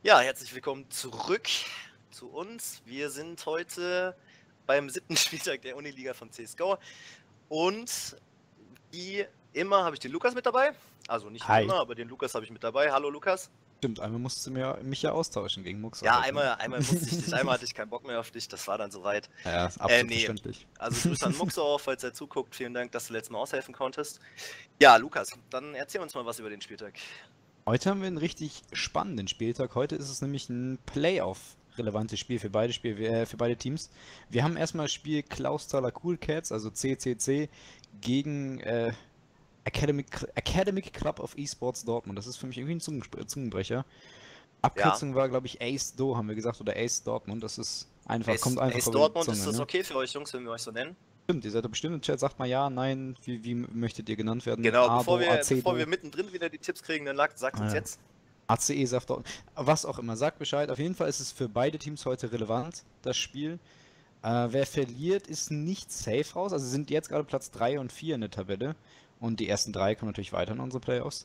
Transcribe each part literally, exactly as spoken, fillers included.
Ja, herzlich willkommen zurück zu uns. Wir sind heute beim siebten Spieltag der Uniliga von C S G O und wie immer habe ich den Lukas mit dabei. Also nicht wie Hi. immer, aber den Lukas habe ich mit dabei. Hallo Lukas. Stimmt, einmal musstest du mir, mich ja austauschen gegen Muxa. Ja, halt, einmal, ne? einmal musste ich dich, einmal hatte ich keinen Bock mehr auf dich, das war dann soweit. Ja, ist Äh, absolut nee, verständlich. also Grüße an Muxo auch, falls er zuguckt. Vielen Dank, dass du letztes Mal aushelfen konntest. Ja, Lukas, dann erzähl uns mal was über den Spieltag. Heute haben wir einen richtig spannenden Spieltag. Heute ist es nämlich ein Playoff-relevantes Spiel für beide, Spiel, äh, für beide Teams. Wir haben erstmal das Spiel Clausthaler Cool Cats, also C C C, gegen äh, Academic, Academic Club of Esports Dortmund. Das ist für mich irgendwie ein Zungenspr- Zungenbrecher. Abkürzung war, glaube ich, Ace Do, haben wir gesagt, oder Ace Dortmund. Das ist einfach, Ace, kommt einfach Ace vor Dortmund, Zunge, ist das ne? okay für euch Jungs, wenn wir euch so nennen? Stimmt, ihr seid da bestimmt im Chat, sagt mal ja, nein, wie, wie möchtet ihr genannt werden? Genau, bevor A-Do, wir, bevor A C-Do, wir mittendrin wieder die Tipps kriegen, dann sagt sagt uns äh, jetzt. A C E, Saft, was auch immer, sagt Bescheid. Auf jeden Fall ist es für beide Teams heute relevant, das Spiel. Äh, wer verliert, ist nicht safe raus, also sind jetzt gerade Platz drei und vier in der Tabelle. Und die ersten drei kommen natürlich weiter in unsere Playoffs.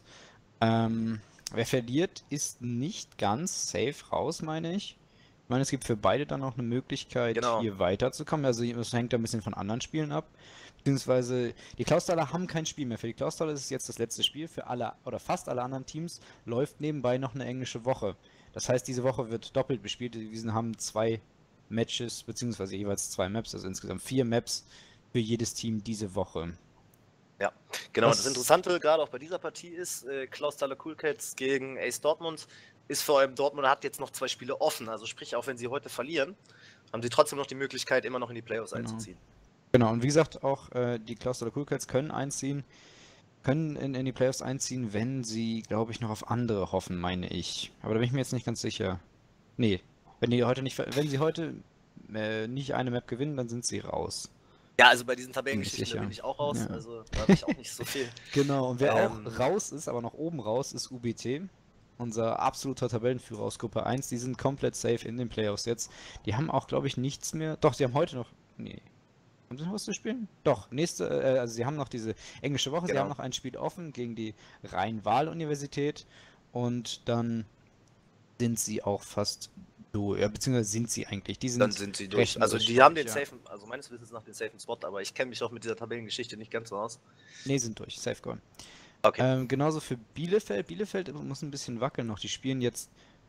Ähm, wer verliert, ist nicht ganz safe raus, meine ich. Ich meine, es gibt für beide dann auch eine Möglichkeit, Genau. hier weiterzukommen. Also es hängt da ein bisschen von anderen Spielen ab. Beziehungsweise, die Clausthaler haben kein Spiel mehr. Für die Clausthaler ist es jetzt das letzte Spiel. Für alle oder fast alle anderen Teams läuft nebenbei noch eine englische Woche. Das heißt, diese Woche wird doppelt bespielt. Wir haben zwei Matches, beziehungsweise jeweils zwei Maps, also insgesamt vier Maps für jedes Team diese Woche. Ja, genau. Das- Das Interessante gerade auch bei dieser Partie ist, äh, Clausthaler Cool Cats gegen Ace Dortmund ist vor allem Dortmund hat jetzt noch zwei Spiele offen. Also sprich, auch wenn sie heute verlieren, haben sie trotzdem noch die Möglichkeit, immer noch in die Playoffs Genau. einzuziehen. Genau, und wie gesagt, auch äh, die Clausthaler Cool Cats können einziehen, können in, in die Playoffs einziehen, wenn sie, glaube ich, noch auf andere hoffen, meine ich. Aber da bin ich mir jetzt nicht ganz sicher. Nee, wenn die heute nicht, ver- wenn sie heute äh, nicht eine Map gewinnen, dann sind sie raus. Ja, also bei diesen Bin ich Tabellengeschichten, da sicher. bin ich auch raus. Ja. Also da habe ich auch nicht so viel. Genau, und wer Ähm, auch raus ist, aber noch oben raus, ist U B T. Unser absoluter Tabellenführer aus Gruppe eins. Die sind komplett safe in den Playoffs jetzt. Die haben auch, glaube ich, nichts mehr. Doch, sie haben heute noch. Nee. Haben sie noch was zu spielen? Doch, nächste, äh, also sie haben noch diese englische Woche, sie Genau. haben noch ein Spiel offen gegen die Rhein-Waal-Universität und dann sind sie auch fast durch, ja, beziehungsweise sind sie eigentlich, die sind Dann sind sie durch. Also rechnerisch die haben den durch, ja. safen, also meines Wissens nach den safen Spot, aber ich kenne mich auch mit dieser Tabellengeschichte nicht ganz so aus. Nee, sind durch, safe goal. Okay. Ähm, genauso für Bielefeld. Bielefeld muss ein bisschen wackeln noch. Die spielen jetzt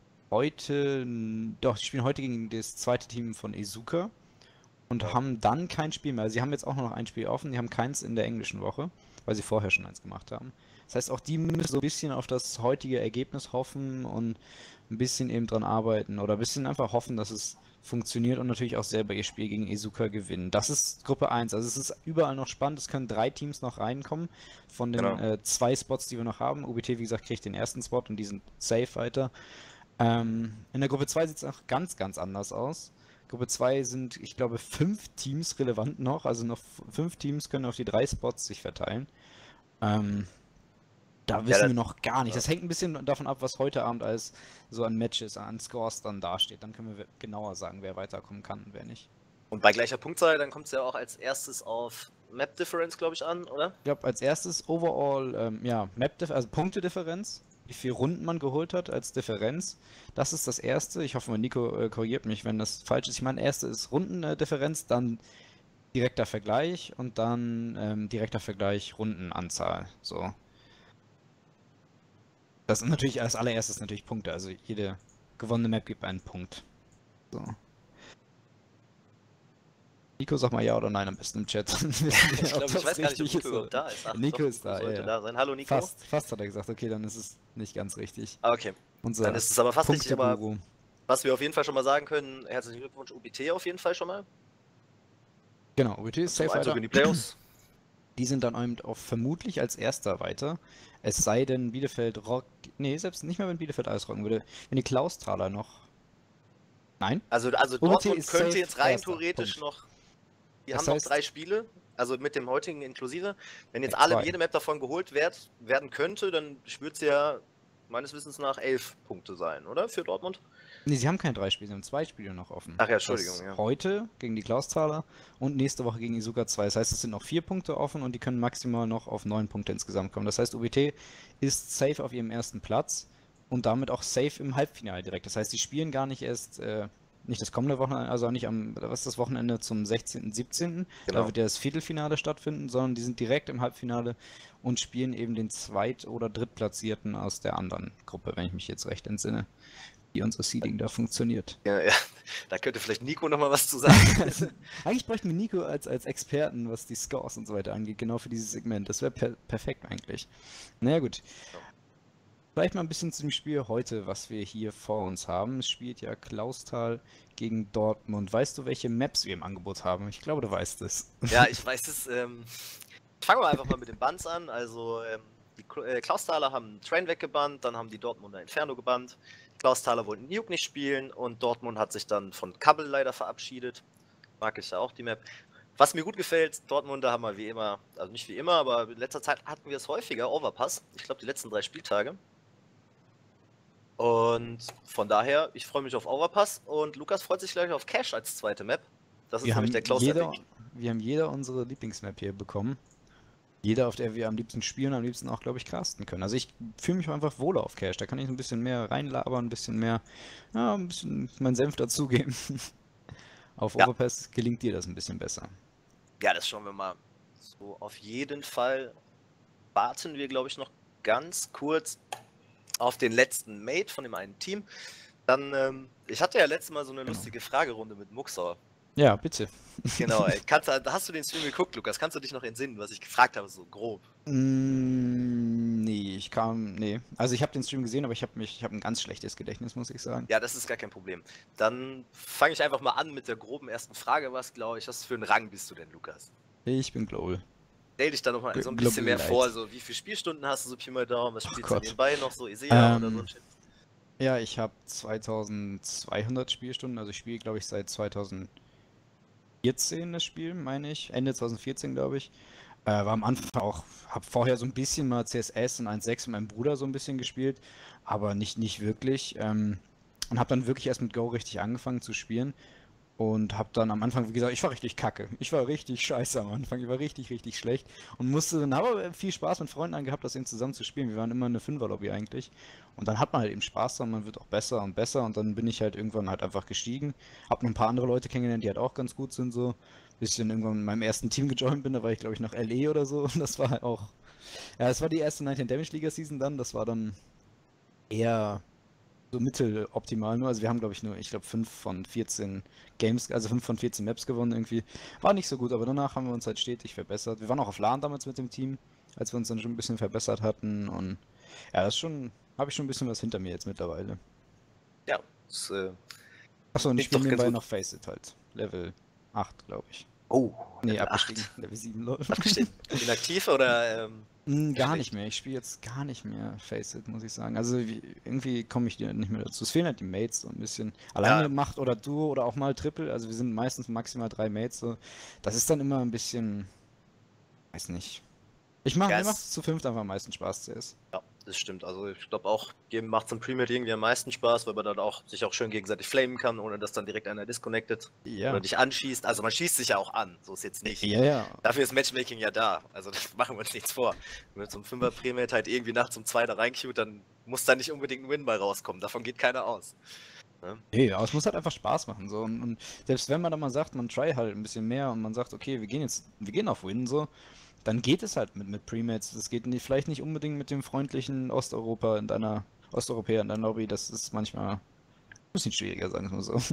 heute, doch, die spielen heute gegen das zweite Team von Ezuka und Ja. haben dann kein Spiel mehr. Also sie haben jetzt auch noch ein Spiel offen, die haben keins in der englischen Woche, weil sie vorher schon eins gemacht haben. Das heißt, auch die müssen so ein bisschen auf das heutige Ergebnis hoffen und ein bisschen eben dran arbeiten oder ein bisschen einfach hoffen, dass es funktioniert und natürlich auch selber ihr Spiel gegen Ezuka gewinnen. Das ist Gruppe eins. Also es ist überall noch spannend. Es können drei Teams noch reinkommen von den Genau. äh, zwei Spots, die wir noch haben. U B T, wie gesagt, kriegt den ersten Spot und die sind safe weiter. Ähm, in der Gruppe zwei sieht es auch ganz, ganz anders aus. Gruppe zwei sind, ich glaube, fünf Teams relevant noch. Also noch f- fünf Teams können auf die drei Spots sich verteilen. Ähm, da wissen das- wir noch gar nicht. ja. Das hängt ein bisschen davon ab, was heute Abend als so an Matches, an Scores dann dasteht. Dann können wir genauer sagen, wer weiterkommen kann und wer nicht. Und bei gleicher Punktzahl, dann kommt es ja auch als erstes auf Map Difference, glaube ich, an, oder? Ich glaube, als erstes Overall, ähm, ja, Map Dif also Punktedifferenz, wie viele Runden man geholt hat als Differenz. Das ist das erste. Ich hoffe mal, Nico äh, korrigiert mich, wenn das falsch ist. Ich meine, erste ist Rundendifferenz, dann direkter Vergleich und dann ähm, direkter Vergleich Rundenanzahl. So. Das ist natürlich als allererstes natürlich Punkte. Also jede gewonnene Map gibt einen Punkt. So. Nico, sag mal ja oder nein am besten im Chat. Ich glaube, ich weiß gar nicht, ob Nico überhaupt da ist. Ach, Nico doch, ist da, sollte ja, ja. da sein. Hallo Nico. Fast, fast hat er gesagt. Okay, dann ist es nicht ganz richtig. Ah, okay. Unser Dann ist es aber fast richtig, aber Punkteguru. was wir auf jeden Fall schon mal sagen können, herzlichen Glückwunsch U B T auf jeden Fall schon mal. Genau, U B T ist Zum safe Einzug weiter. in die Playoffs. Die sind dann eben auch vermutlich als erster weiter. Es sei denn, Bielefeld rockt. Nee, selbst nicht mehr, wenn Bielefeld alles rocken würde. Wenn die Klausthaler noch. Nein? Also, also U B T Dortmund ist könnte safe jetzt rein erster. theoretisch Punkt. noch. Die Das haben noch heißt- drei Spiele, also mit dem heutigen inklusive. Wenn jetzt Nee, alle zwei. jede Map davon geholt werd, werden könnte, dann wird es ja meines Wissens nach elf Punkte sein, oder? Für Dortmund? Nee, sie haben kein drei Spiele, sie haben zwei Spiele noch offen. Ach ja, Entschuldigung, Das ja. Heute gegen die Klausthaler und nächste Woche gegen Izuka zwei. Das heißt, es sind noch vier Punkte offen und die können maximal noch auf neun Punkte insgesamt kommen. Das heißt, U B T ist safe auf ihrem ersten Platz und damit auch safe im Halbfinale direkt. Das heißt, die spielen gar nicht erst, äh, nicht das kommende Wochenende, also auch nicht am, was ist das Wochenende zum sechzehnten, siebzehnten. Da Genau. wird ja das Viertelfinale stattfinden, sondern die sind direkt im Halbfinale und spielen eben den Zweit- oder Drittplatzierten aus der anderen Gruppe, wenn ich mich jetzt recht entsinne, wie unser Seeding da funktioniert. Ja, ja. Da könnte vielleicht Nico nochmal was zu sagen. Eigentlich bräuchten wir Nico als, als Experten, was die Scores und so weiter angeht, genau für dieses Segment. Das wäre per perfekt eigentlich. Naja, gut. Vielleicht mal ein bisschen zum Spiel heute, was wir hier vor uns haben. Es spielt ja Clausthal gegen Dortmund. Weißt du, welche Maps wir im Angebot haben? Ich glaube, du weißt es. Ja, ich weiß es. Ähm, fangen wir einfach mal mit den Bans an. Also, ähm, die Kl- äh, Klausthaler haben Train weggebannt, dann haben die Dortmunder Inferno gebannt. Klausthaler wollten Nuke nicht spielen und Dortmund hat sich dann von Kabel leider verabschiedet. Mag ich ja auch die Map. Was mir gut gefällt, Dortmunder haben wir wie immer, also nicht wie immer, aber in letzter Zeit hatten wir es häufiger, Overpass. Ich glaube, die letzten drei Spieltage. Und von daher, ich freue mich auf Overpass und Lukas freut sich gleich auf Cash als zweite Map. Das ist Wir nämlich haben, der Klaus jeder, wir haben jeder unsere Lieblingsmap hier bekommen. Jeder, auf der wir am liebsten spielen, am liebsten auch, glaube ich, casten können. Also ich fühle mich einfach wohler auf Cash. Da kann ich ein bisschen mehr reinlabern, ein bisschen mehr, ja, ein bisschen meinen Senf dazugeben. Auf Ja. Overpass gelingt dir das ein bisschen besser. Ja, das schauen wir mal. So, auf jeden Fall warten wir, glaube ich, noch ganz kurz auf den letzten Mate von dem einen Team. Dann, ähm, ich hatte ja letztes Mal so eine Genau. lustige Fragerunde mit Muxor. Ja, bitte. Genau, ey. Kannst, du- hast du den Stream geguckt, Lukas? Kannst du dich noch entsinnen, was ich gefragt habe, so grob? Mm, nee, ich kam, nee. Also ich habe den Stream gesehen, aber ich habe mich, ich habe ein ganz schlechtes Gedächtnis, muss ich sagen. Ja, das ist gar kein Problem. Dann fange ich einfach mal an mit der groben ersten Frage. Was, glaube ich, was für einen Rang bist du denn, Lukas? Ich bin Global. Stell dich da nochmal Gl- so ein bisschen Global mehr Light. vor, so wie viele Spielstunden hast du so Pi mal Daumen, was Ach spielst du Gott. nebenbei noch so, Isea oder so Ähm, ein Shit? Ja, ich habe zweitausendzweihundert Spielstunden, also ich spiele, glaube ich, seit zweitausendvierzehn das Spiel, meine ich. Ende zweitausendvierzehn, glaube ich. Äh, war am Anfang auch, habe vorher so ein bisschen mal C S S und eins Punkt sechs mit meinem Bruder so ein bisschen gespielt, aber nicht, nicht wirklich. Ähm, und habe dann wirklich erst mit Go richtig angefangen zu spielen. Und hab dann am Anfang, wie gesagt, ich war richtig kacke. Ich war richtig scheiße am Anfang. Ich war richtig, richtig schlecht. Und musste dann aber viel Spaß mit Freunden angehabt, das eben zusammen zu spielen. Wir waren immer eine Fünfer-Lobby eigentlich. Und dann hat man halt eben Spaß dran, man wird auch besser und besser. Und dann bin ich halt irgendwann halt einfach gestiegen. Hab noch ein paar andere Leute kennengelernt, die halt auch ganz gut sind so. Bisschen irgendwann in meinem ersten Team gejoint bin, da war ich glaube ich noch L E oder so. Und das war halt auch. Ja, das war die erste neunzehn Damage Liga Season dann. Das war dann eher so mitteloptimal nur. Also wir haben, glaube ich, nur, ich glaube, fünf von vierzehn Games, also fünf von vierzehn Maps gewonnen irgendwie. War nicht so gut, aber danach haben wir uns halt stetig verbessert. Wir waren auch auf LAN damals mit dem Team, als wir uns dann schon ein bisschen verbessert hatten. Und ja, das ist schon, habe ich schon ein bisschen was hinter mir jetzt mittlerweile. Ja, das, äh, Achso, und ich klingt doch spiele ganz nebenbei gut. noch Faceit halt. Level acht, glaube ich. Oh, Nee, Level abgestiegen. acht. Level sieben, lol. Abgestiegen. Inaktiv oder, ähm, Mm, Gar schlecht? nicht mehr. Ich spiele jetzt gar nicht mehr Faceit, muss ich sagen. Also wie, irgendwie komme ich nicht mehr dazu. Es fehlen halt die Mates so ein bisschen. Alleine Ja. Macht oder Duo oder auch mal Triple. Also wir sind meistens maximal drei Mates. So. Das ist dann immer ein bisschen, weiß nicht. Ich mach, Ja, mir es- macht es zu fünft einfach am meisten Spaß, C S. Ja, das stimmt. Also ich glaube auch, jedem macht es im Pre-Made irgendwie am meisten Spaß, weil man dann auch sich auch schön gegenseitig flamen kann, ohne dass dann direkt einer disconnected Ja. oder dich anschießt. Also man schießt sich ja auch an, so ist jetzt nicht. Ja, ja. Dafür ist Matchmaking ja da. Also das machen wir uns nichts vor. Wenn wir zum Fünfer Pre-Made halt irgendwie nachts um zwei da reinqueut, dann muss da nicht unbedingt ein Win bei rauskommen. Davon geht keiner aus. Ne? Nee, aber es muss halt einfach Spaß machen. So. Und, und selbst wenn man dann mal sagt, man try halt ein bisschen mehr und man sagt, okay, wir gehen jetzt, wir gehen auf Win so, dann geht es halt mit, mit Premates. Das geht nicht, vielleicht nicht unbedingt mit dem freundlichen Osteuropa in deiner Osteuropäer in deiner Lobby. Das ist manchmal ein bisschen schwieriger, sagen wir mal so.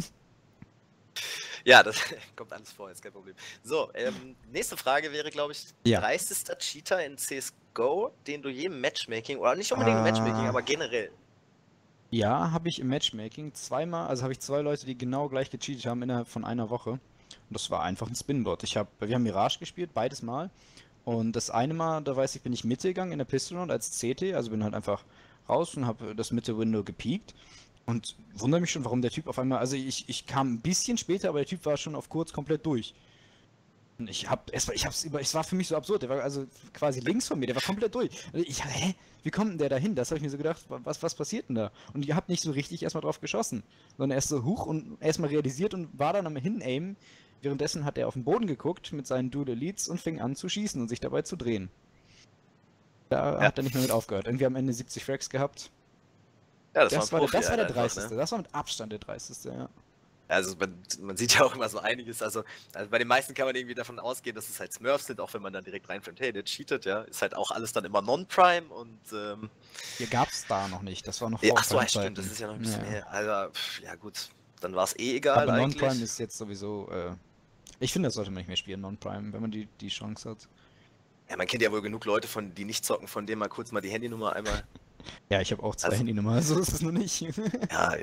Ja, das kommt alles vor, ist kein Problem. So, ähm, nächste Frage wäre, glaube ich, Ja. dreistester Cheater in C S G O, den du je im Matchmaking, oder nicht unbedingt im Matchmaking, Ah. aber generell. Ja, habe ich im Matchmaking zweimal, also habe ich zwei Leute, die genau gleich gecheatet haben innerhalb von einer Woche. Und das war einfach ein Spinbot. Ich hab, wir haben Mirage gespielt, beides Mal. Und das eine Mal, da weiß ich, bin ich Mitte gegangen in der Pistol Round als C T, also bin halt einfach raus und habe das Mitte-Window gepiekt. Und wundere mich schon, warum der Typ auf einmal, also ich, ich kam ein bisschen später, aber der Typ war schon auf kurz komplett durch. Und ich hab, es war, ich hab's über, es war für mich so absurd, der war also quasi links von mir, der war komplett durch. Und ich, hä, wie kommt denn der da hin? Das habe ich mir so gedacht, was, was passiert denn da? Und ihr habt nicht so richtig erstmal drauf geschossen, sondern erst so hoch und erstmal realisiert und war dann am Hin-Aim. Währenddessen hat er auf den Boden geguckt mit seinen Dual Elites und fing an zu schießen und sich dabei zu drehen. Da Ja. hat er nicht mehr mit aufgehört. Irgendwie am Ende siebzig Frags gehabt. Ja, das war ein Das war der, Profi das war der halt einfach, dreisteste. ne? Das war mit Abstand der dreisteste, ja. Also man, man sieht ja auch immer so einiges, also, also bei den meisten kann man irgendwie davon ausgehen, dass es halt Smurfs sind, auch wenn man dann direkt reinfällt, hey, der cheatet, ja, ist halt auch alles dann immer Non-Prime und ähm, Hier gab's da noch nicht, das war noch ja, vor ach so, ja, stimmt, das Prime-Zeiten. ist ja noch ein bisschen Ja. her, also, pff, ja gut, dann war es eh egal Aber Non-Prime eigentlich. ist jetzt sowieso, äh, ich finde, das sollte man nicht mehr spielen, Non-Prime, wenn man die, die Chance hat. Ja, man kennt ja wohl genug Leute, von die nicht zocken, von denen mal kurz mal die Handynummer einmal, Ja, ich habe auch zwei also, Handynummern, so ist es noch nicht. ja,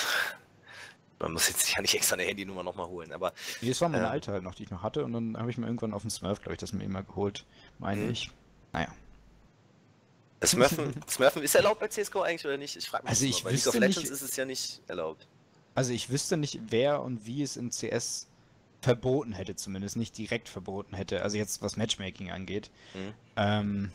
man muss jetzt ja nicht extra eine Handynummer nochmal holen, aber Nee, das war meine ähm, alte halt noch, die ich noch hatte, und dann habe ich mir irgendwann auf dem Smurf, glaube ich, das mir immer geholt, meine mhm. ich. Naja. Smurfen, Smurfen ist erlaubt bei C S G O eigentlich oder nicht? Ich frage mich Also das ich immer. Bei League of wüsste Legends nicht, ist es ja nicht erlaubt. also ich wüsste nicht, wer und wie es in C S verboten hätte, zumindest nicht direkt verboten hätte, also jetzt was Matchmaking angeht. Mhm. Ähm,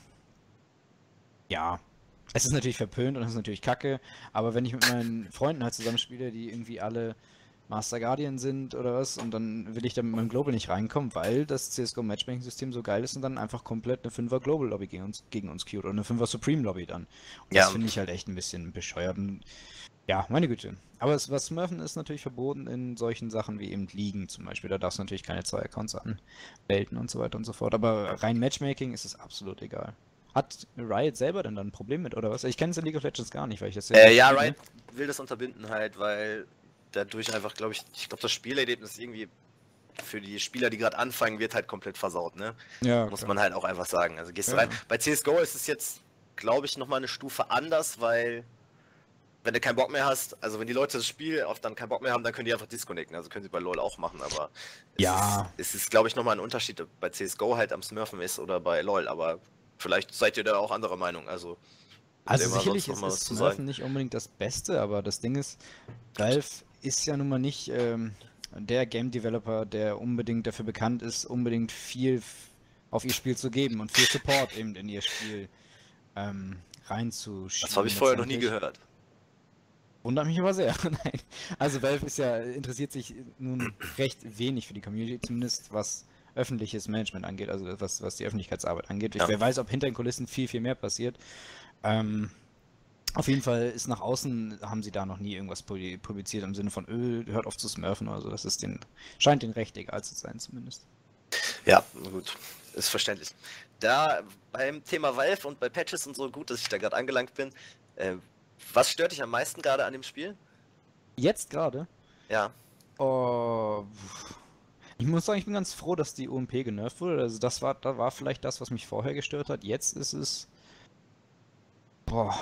ja, es ist natürlich verpönt und es ist natürlich kacke, aber wenn ich mit meinen Freunden halt zusammenspiele, die irgendwie alle Master Guardian sind oder was, und dann will ich da mit meinem Global nicht reinkommen, weil das C S G O Matchmaking-System so geil ist und dann einfach komplett eine fünfer Global Lobby gegen uns, gegen uns queued oder eine fünfer Supreme Lobby dann. Und das Ja, finde ich halt echt ein bisschen bescheuert. Und ja, meine Güte. Aber es, was Smurfen ist natürlich verboten in solchen Sachen wie eben Ligen zum Beispiel. Da darfst du natürlich keine zwei Accounts anmelden und so weiter und so fort. Aber rein Matchmaking ist es absolut egal. Hat Riot selber denn dann ein Problem mit, oder was? Ich kenne es in League of Legends gar nicht, weil ich das äh, nicht ja, spiele. Riot will das unterbinden halt, weil dadurch einfach, glaube ich, ich glaube, das Spielerlebnis irgendwie für die Spieler, die gerade anfangen, wird halt komplett versaut, ne? Ja, Muss klar. man halt auch einfach sagen. Also gehst du Ja. rein. Bei C S G O ist es jetzt, glaube ich, nochmal eine Stufe anders, weil wenn du keinen Bock mehr hast, also wenn die Leute das Spiel auf dann keinen Bock mehr haben, dann können die einfach disconnecten. Also können sie bei LoL auch machen, aber es Ja. ist, es ist glaube ich, nochmal ein Unterschied, ob bei C S G O halt am Smurfen ist oder bei LoL, aber vielleicht seid ihr da auch anderer Meinung. Also, Also sicherlich ist, ist Smurfen nicht unbedingt das Beste, aber das Ding ist, Valve ist ja nun mal nicht ähm, der Game Developer, der unbedingt dafür bekannt ist, unbedingt viel f- auf ihr Spiel zu geben und viel Support eben in ihr Spiel ähm, reinzuschieben. Das habe ich vorher noch nie letztendlich. gehört. Wundert mich aber sehr. Nein. Also Valve ist ja, interessiert sich nun recht wenig für die Community, zumindest was öffentliches Management angeht, also was, was die Öffentlichkeitsarbeit angeht. Ja. Wer weiß, ob hinter den Kulissen viel, viel mehr passiert. Ähm, auf jeden Fall ist nach außen, haben sie da noch nie irgendwas pu- publiziert im Sinne von, öh, hört auf zu smurfen oder so. Das ist den, scheint den recht egal zu sein zumindest. Ja, gut. Ist verständlich. Da beim Thema Valve und bei Patches und so, gut, dass ich da gerade angelangt bin. Äh, was stört dich am meisten gerade an dem Spiel? Jetzt gerade? Ja. Oh, ich muss sagen, ich bin ganz froh, dass die U M P genervt wurde. Also das war, da war vielleicht das, was mich vorher gestört hat. Jetzt ist es... Boah.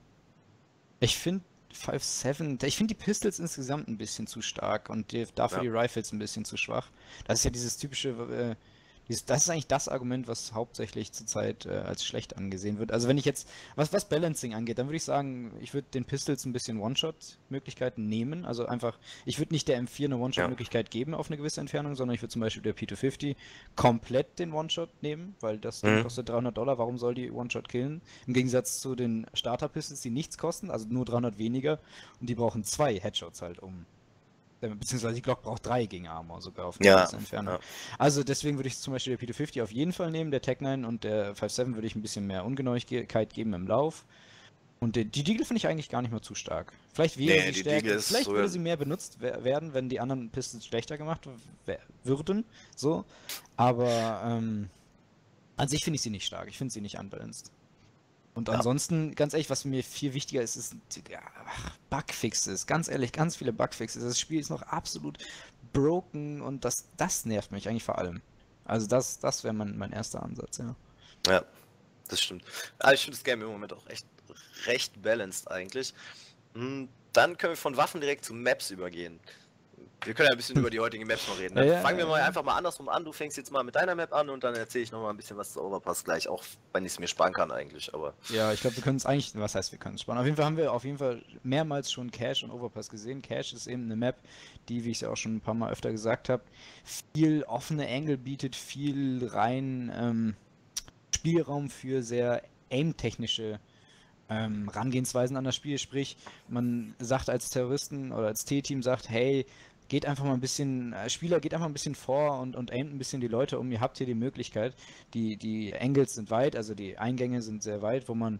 Ich finde fünf sieben, ich finde die Pistols insgesamt ein bisschen zu stark und die, dafür Ja. die Rifles ein bisschen zu schwach. Das ist ja dieses typische, äh, dieses, das ist eigentlich das Argument, was hauptsächlich zurzeit äh, als schlecht angesehen wird. Also wenn ich jetzt, was, was Balancing angeht, dann würde ich sagen, ich würde den Pistols ein bisschen One-Shot-Möglichkeiten nehmen. Also einfach, ich würde nicht der M vier eine One-Shot-Möglichkeit geben auf eine gewisse Entfernung, sondern ich würde zum Beispiel der P zweihundertfünfzig komplett den One-Shot nehmen, weil das Ding Mhm. kostet dreihundert Dollar, warum soll die One-Shot killen? Im Gegensatz zu den Starter-Pistols, die nichts kosten, also nur dreihundert weniger, und die brauchen zwei Headshots halt um. äh, Beziehungsweise die Glock braucht drei gegen Armor sogar auf eine Ja. gewisse Entfernung. Ja. Also deswegen würde ich zum Beispiel der P zweihundertfünfzig auf jeden Fall nehmen, der Tech neun und der fünf sieben würde ich ein bisschen mehr Ungenauigkeit geben im Lauf. Und die, die Deagle finde ich eigentlich gar nicht mehr zu stark. Vielleicht wäre Nee, sie die stärker, Deagle ist vielleicht so- würde sie mehr benutzt wer- werden, wenn die anderen Pistols schlechter gemacht wer- würden, so. Aber ähm, an sich finde ich sie nicht stark, ich finde sie nicht unbalanced. Und Ja. ansonsten, ganz ehrlich, was mir viel wichtiger ist, ist ja, ach, Bugfixes. Ganz ehrlich, ganz viele Bugfixes. Das Spiel ist noch absolut broken und das, das nervt mich eigentlich vor allem. Also das, das wäre mein, mein erster Ansatz, ja. Ja, das stimmt. Aber ich finde das Game im Moment auch echt recht balanced eigentlich. Hm, Dann können wir von Waffen direkt zu Maps übergehen. Wir können ja ein bisschen über die heutigen Maps noch reden. Ne? Ja, ja, Fangen wir ja, mal ja. einfach mal andersrum an. Du fängst jetzt mal mit deiner Map an und dann erzähle ich noch mal ein bisschen was zu Overpass gleich, auch wenn ich es mir sparen kann eigentlich. Aber Ja, ich glaube, wir können es eigentlich, was heißt, wir können es sparen. Auf jeden Fall haben wir auf jeden Fall mehrmals schon Cache und Overpass gesehen. Cache ist eben eine Map, die, wie ich es ja auch schon ein paar Mal öfter gesagt habe, viel offene Angle bietet, viel rein ähm, Spielraum für sehr aim-technische ähm, Herangehensweisen an das Spiel. Sprich, man sagt als Terroristen oder als T-Team sagt, hey, geht einfach mal ein bisschen, äh, Spieler, geht einfach ein bisschen vor und, und aimt ein bisschen die Leute um. Ihr habt hier die Möglichkeit. Die, die Angles sind weit, also die Eingänge sind sehr weit, wo man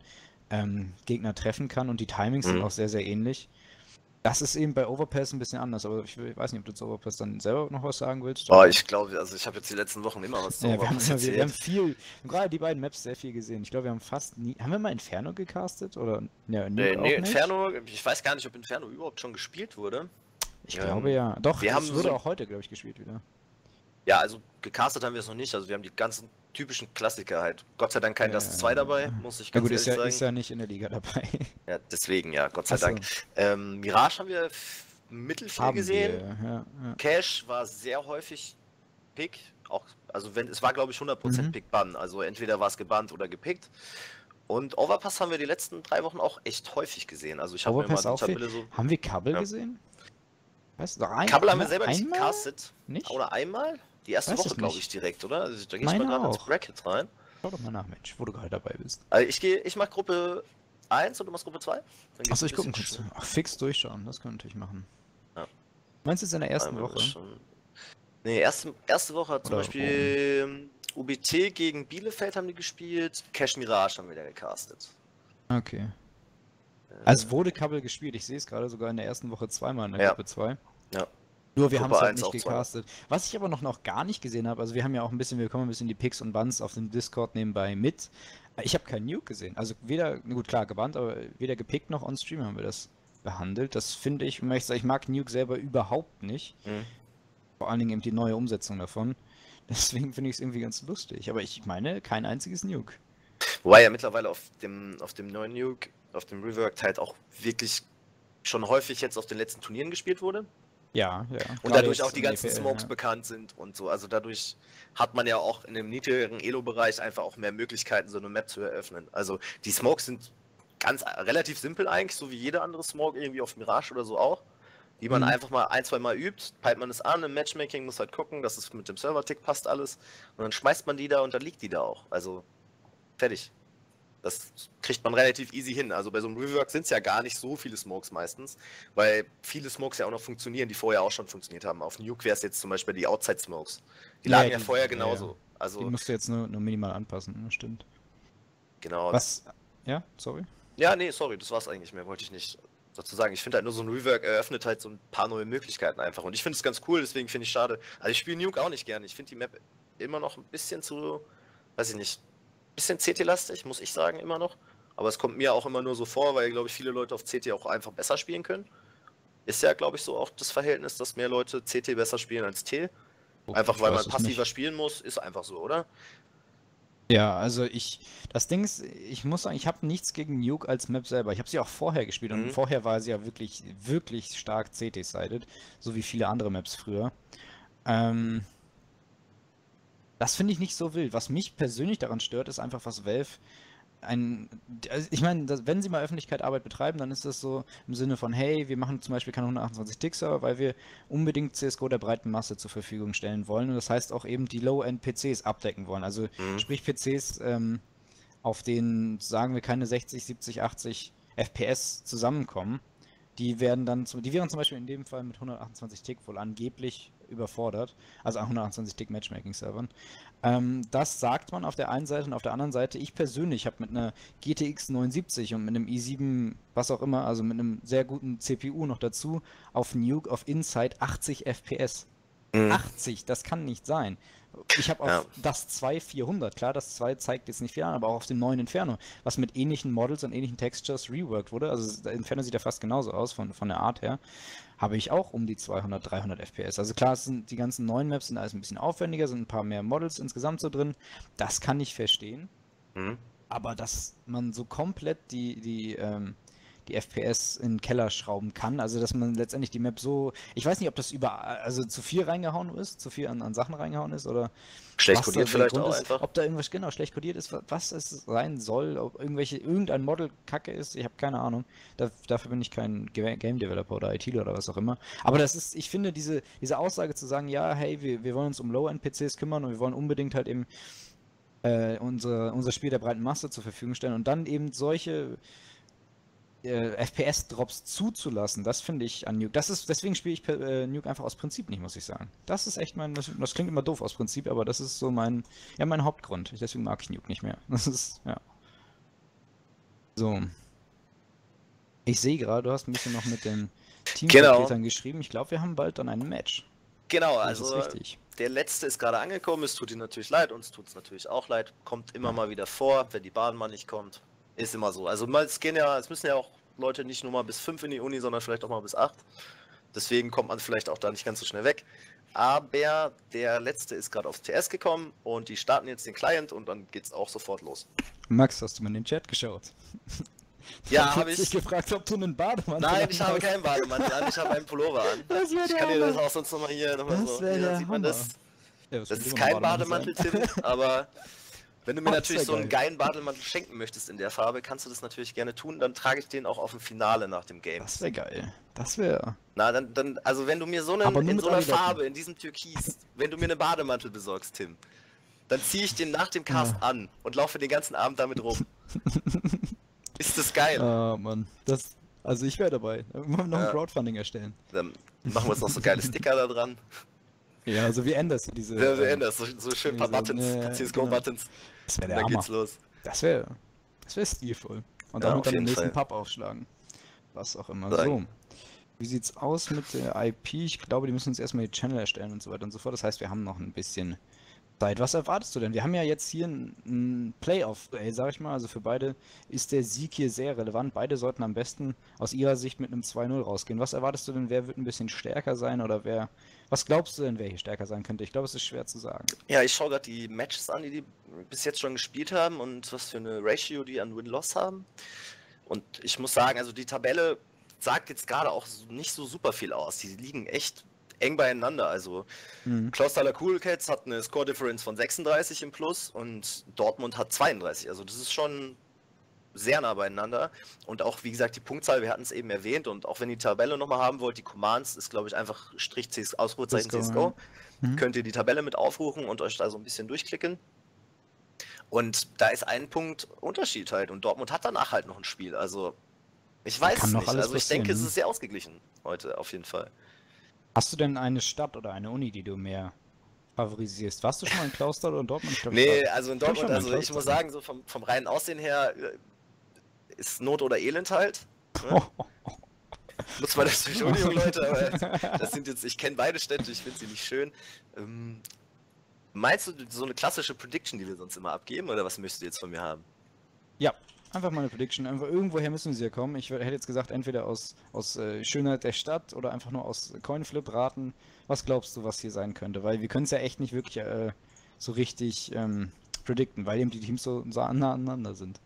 ähm, Gegner treffen kann und die Timings sind Mhm. auch sehr, sehr ähnlich. Das ist eben bei Overpass ein bisschen anders, aber ich weiß nicht, ob du zu Overpass dann selber noch was sagen willst, Oh, oder? ich glaube, also ich habe jetzt die letzten Wochen immer was zu Ja, wir haben Overpass immer, wir, wir haben erzählt. viel, gerade die beiden Maps sehr viel gesehen. Ich glaube, wir haben fast nie, haben wir mal Inferno gecastet oder, ja, Äh, Nuke nee, auch nicht? Inferno, ich weiß gar nicht, ob Inferno überhaupt schon gespielt wurde. Ich glaube Ähm, ja. Doch, wir haben es wurde so, auch heute, glaube ich, gespielt wieder. ja, also gecastet haben wir es noch nicht, also wir haben die ganzen typischen Klassiker halt. Gott sei Dank kein Äh, Dust zwei dabei, muss ich Na ganz gut, ist ehrlich ja, sagen. ist ja nicht in der Liga dabei. Ja, deswegen ja, Gott sei Achso, Dank. Ähm, Mirage haben wir f- mittel viel haben gesehen. wir, ja, ja. Cash war sehr häufig Pick, auch, also wenn, es war glaube ich hundert Prozent Mhm. Pick-Ban, also entweder war es gebannt oder gepickt. Und Overpass haben wir die letzten drei Wochen auch echt häufig gesehen. Also ich habe mir mal Overpass die auch viel. Tabelle so. Haben wir Kabel Ja. gesehen? Weißt du, ein, Kabel haben haben wir wir selber nicht einmal? gecastet. Nicht? Oder einmal? Die erste Weiß Woche, es glaube nicht. ich, direkt, oder? Also, da gehe ich mal Meine gerade ins auch. Bracket rein. Schau doch mal nach, Mensch, wo du gerade dabei bist. Also ich gehe, ich mache Gruppe eins und du machst Gruppe zwei. Dann geht's Achso, ein ich gucke bisschen kurz. schneller. Ach, fix durchschauen, das können wir natürlich machen. Ja. Meinst du jetzt in der ersten Einmal Woche? schon. Nee, erste, erste Woche hat zum Oder Beispiel ähm, U B T gegen Bielefeld haben die gespielt. Cash Mirage haben wir da gecastet. Okay. Äh, Also wurde Kabel gespielt. Ich sehe es gerade sogar in der ersten Woche zweimal in der Ja. Gruppe zwei. Ja. Nur wir haben es Gruppe halt eins nicht auch zweimal. gecastet. Was ich aber noch, noch gar nicht gesehen habe, also wir haben ja auch ein bisschen, wir kommen ein bisschen die Picks und Bans auf dem Discord nebenbei mit. Ich habe keinen Nuke gesehen. Also weder, na gut, klar, gebannt, aber weder gepickt noch on Stream haben wir das behandelt. Das finde ich, um ehrlich zu sagen, ich mag Nuke selber überhaupt nicht. Mhm. Vor allen Dingen eben die neue Umsetzung davon. Deswegen finde ich es irgendwie ganz lustig. Aber ich meine, kein einziges Nuke. Wobei ja mittlerweile auf dem, auf dem neuen Nuke, auf dem Reworked halt auch wirklich schon häufig jetzt auf den letzten Turnieren gespielt wurde. Ja, ja. Und Gerade dadurch jetzt auch die im ganzen E P L, Smokes ja. bekannt sind und so. Also dadurch hat man ja auch in dem niedrigeren Elo-Bereich einfach auch mehr Möglichkeiten, so eine Map zu eröffnen. Also die Smokes sind ganz relativ simpel eigentlich, so wie jede andere Smoke irgendwie auf Mirage oder so auch. Die man Mhm. einfach mal ein, zwei Mal übt, peilt man es an, im Matchmaking muss halt gucken, dass es mit dem Server-Tick passt alles. Und dann schmeißt man die da und dann liegt die da auch. Also fertig. Das kriegt man relativ easy hin. Also bei so einem Rework sind es ja gar nicht so viele Smokes meistens, weil viele Smokes ja auch noch funktionieren, die vorher auch schon funktioniert haben. Auf Nuke wäre es jetzt zum Beispiel die Outside Smokes. Die Ja, lagen ja die- vorher ja, genauso. ja. Die Also musst du jetzt nur, nur minimal anpassen, das stimmt. genau. Was? Ja, sorry. Ja, nee, sorry, das war's eigentlich mehr, wollte ich nicht dazu sagen. Ich finde halt nur so ein Rework eröffnet halt so ein paar neue Möglichkeiten einfach. Und ich finde es ganz cool, deswegen finde ich schade. Also ich spiele Nuke auch nicht gerne. Ich finde die Map immer noch ein bisschen zu, weiß ich nicht, ein bisschen C T-lastig, muss ich sagen, immer noch. Aber es kommt mir auch immer nur so vor, weil, glaube ich, viele Leute auf C T auch einfach besser spielen können. Ist ja, glaube ich, so auch das Verhältnis, dass mehr Leute C T besser spielen als T. Oh, Einfach ich weil weiß man es passiver nicht. spielen muss, ist einfach so, oder? Ja, also ich, das Ding ist, ich muss sagen, ich habe nichts gegen Nuke als Map selber. Ich habe sie auch vorher gespielt und Mhm. vorher war sie ja wirklich, wirklich stark C T-sided, so wie viele andere Maps früher. Ähm, das finde ich nicht so wild. Was mich persönlich daran stört, ist einfach, was Valve ein, also ich meine, das- wenn sie mal Öffentlichkeit-Arbeit betreiben, dann ist das so im Sinne von, hey, wir machen zum Beispiel keinen hundertachtundzwanzig Tick-Server, weil wir unbedingt C S G O der breiten Masse zur Verfügung stellen wollen und das heißt auch eben die Low-End-P Cs abdecken wollen. Also Mhm. sprich P Cs, ähm, auf denen, sagen wir, keine sechzig, siebzig, achtzig F P S zusammenkommen. Die werden dann, zum, die wären zum Beispiel in dem Fall mit hundertachtundzwanzig Tick wohl angeblich überfordert, also hundertachtundzwanzig Tick Matchmaking-Servern. Ähm, das sagt man auf der einen Seite und auf der anderen Seite, ich persönlich habe mit einer G T X neunundsiebzig und mit einem i sieben, was auch immer, also mit einem sehr guten C P U noch dazu, auf Nuke, auf Inside achtzig F P S. Mhm. achtzig, das kann nicht sein. Ich habe auf Ja. das zwei vierhundert, klar, das zwei zeigt jetzt nicht viel an, aber auch auf dem neuen Inferno, was mit ähnlichen Models und ähnlichen Textures reworked wurde, also der Inferno sieht ja fast genauso aus von, von der Art her, habe ich auch um die zweihundert, dreihundert F P S. Also klar, es sind die ganzen neuen Maps sind alles ein bisschen aufwendiger, sind ein paar mehr Models insgesamt so drin, das kann ich verstehen, Mhm. aber dass man so komplett die, die, ähm, die F P S in den Keller schrauben kann, also dass man letztendlich die Map so, ich weiß nicht, ob das über, also zu viel reingehauen ist, zu viel an, an Sachen reingehauen ist oder Schlecht was da kodiert der vielleicht Grund auch ist, einfach. ob da irgendwas genau schlecht kodiert ist, wa- was es sein soll, ob irgendwelche, irgendein Model kacke ist, ich habe keine Ahnung. Da, dafür bin ich kein Ge- Game Developer oder ITler oder was auch immer. Aber das ist, ich finde, diese, diese Aussage zu sagen, ja, hey, wir, wir wollen uns um Low-End-P Cs kümmern und wir wollen unbedingt halt eben äh, unsere, unser Spiel der breiten Masse zur Verfügung stellen und dann eben solche äh, F P S-Drops zuzulassen, das finde ich an Nuke. Das ist, deswegen spiele ich per- äh, Nuke einfach aus Prinzip nicht, muss ich sagen. Das ist echt mein, das, das klingt immer doof aus Prinzip, aber das ist so mein, ja, mein Hauptgrund. Deswegen mag ich Nuke nicht mehr. Das ist, ja. So. Ich sehe gerade, du hast ein bisschen noch mit den Genau, Teamvertretern geschrieben. Ich glaube, wir haben bald dann ein Match. genau, So ist es also richtig. der letzte ist gerade angekommen, es tut ihm natürlich leid, uns tut es natürlich auch leid, kommt immer mal wieder vor, wenn die Bahn mal nicht kommt, ist immer so. Also mal, es gehen ja, es müssen ja auch Leute nicht nur mal bis fünf in die Uni, sondern vielleicht auch mal bis acht. Deswegen kommt man vielleicht auch da nicht ganz so schnell weg. Aber der letzte ist gerade aufs T S gekommen und die starten jetzt den Client und dann geht's auch sofort los. Max, hast du mal in den Chat geschaut? Ja, Dann habe wird ich. sich gefragt, ob du einen Bademantel Nein, ich habe hast. keinen Bademantel an, ich habe einen Pullover an. Das wäre Ich der kann dir das Hammer. auch sonst nochmal hier nochmal Das so. wäre Hier der sieht man Hammer. das. Ja, das Das könnte ist immer ein kein Bademantel, sein. Tim, aber wenn du mir Oh, das natürlich wär so einen geil. geilen Bademantel schenken möchtest in der Farbe, kannst du das natürlich gerne tun. Dann trage ich den auch auf dem Finale nach dem Game. Das wäre geil. Das wäre. Na, dann, dann, also wenn du mir so einen, Aber nur in mit so einer Adiletten. Farbe, in diesem Türkis, wenn du mir einen Bademantel besorgst, Tim, dann ziehe ich den nach dem Cast Ja. an und laufe den ganzen Abend damit rum. Ist das geil? Ah, Mann. Das. Also ich wäre dabei. Wir wollen noch Ja. ein Crowdfunding erstellen. Dann machen wir uns noch so geile Sticker da dran. Ja, also wie ändert hier diese. Ja, wir ähm, ändern das. So, so schön ein paar diese- Buttons, ne, paar C S G genau. O-Buttons. Das wäre Und der dann Hammer. geht's los. Das wäre. Das wäre stilvoll. Und Ja, damit auf dann den jeden nächsten Fall. Pub aufschlagen. Was auch immer. Sagen. So. Wie sieht's aus mit der I P? Ich glaube, die müssen uns erstmal die Channel erstellen und so weiter und so fort. Das heißt, wir haben noch ein bisschen Zeit. Was erwartest du denn? Wir haben ja jetzt hier ein, ein Playoff-Duell, sag ich mal. Also für beide ist der Sieg hier sehr relevant. Beide sollten am besten aus ihrer Sicht mit einem zwei null rausgehen. Was erwartest du denn? Wer wird ein bisschen stärker sein oder wer. Was glaubst du denn, wer hier stärker sein könnte? Ich glaube, es ist schwer zu sagen. Ja, ich schaue gerade die Matches an, die die bis jetzt schon gespielt haben und was für eine Ratio die an Win-Loss haben. Und ich muss sagen, also die Tabelle sagt jetzt gerade auch so- nicht so super viel aus. Die liegen echt eng beieinander. Also Mhm. Clausthaler Cool Cats hat eine Score Difference von sechsunddreißig im Plus und Dortmund hat zweiunddreißig. Also das ist schon sehr nah beieinander. Und auch, wie gesagt, die Punktzahl, wir hatten es eben erwähnt. Und auch wenn ihr die Tabelle nochmal haben wollt, die Commands ist, glaube ich, einfach Strich C S Ausrufezeichen C S G O. Mhm. Könnt ihr die Tabelle mit aufrufen und euch da so ein bisschen durchklicken. Und da ist ein Punkt Unterschied halt. Und Dortmund hat danach halt noch ein Spiel. Also, ich weiß kann es noch nicht. alles Also, ich passieren, denke, es ne? ist sehr ausgeglichen heute, auf jeden Fall. Hast du denn eine Stadt oder eine Uni, die du mehr favorisierst? Warst du schon mal in Clausthal oder in Dortmund? Ich glaub, ich Nee, war- also in ich glaub, ich Dortmund, war mal in also ich muss Clausthal. sagen, so vom, vom reinen Aussehen her äh, ist Not oder Elend halt. Ne? Muss man das Entschuldigung, Leute, aber das sind jetzt, ich kenne beide Städte, ich finde sie nicht schön. Ähm, meinst du so eine klassische Prediction, die wir sonst immer abgeben, oder was möchtest du jetzt von mir haben? Ja, einfach mal eine Prediction. Einfach irgendwoher müssen sie ja kommen. Ich wär- hätte jetzt gesagt, entweder aus, aus äh, Schönheit der Stadt oder einfach nur aus Coinflip-Raten. Was glaubst du, was hier sein könnte? Weil wir können es ja echt nicht wirklich äh, so richtig ähm, predikten, weil eben die Teams so nah aneinander sind.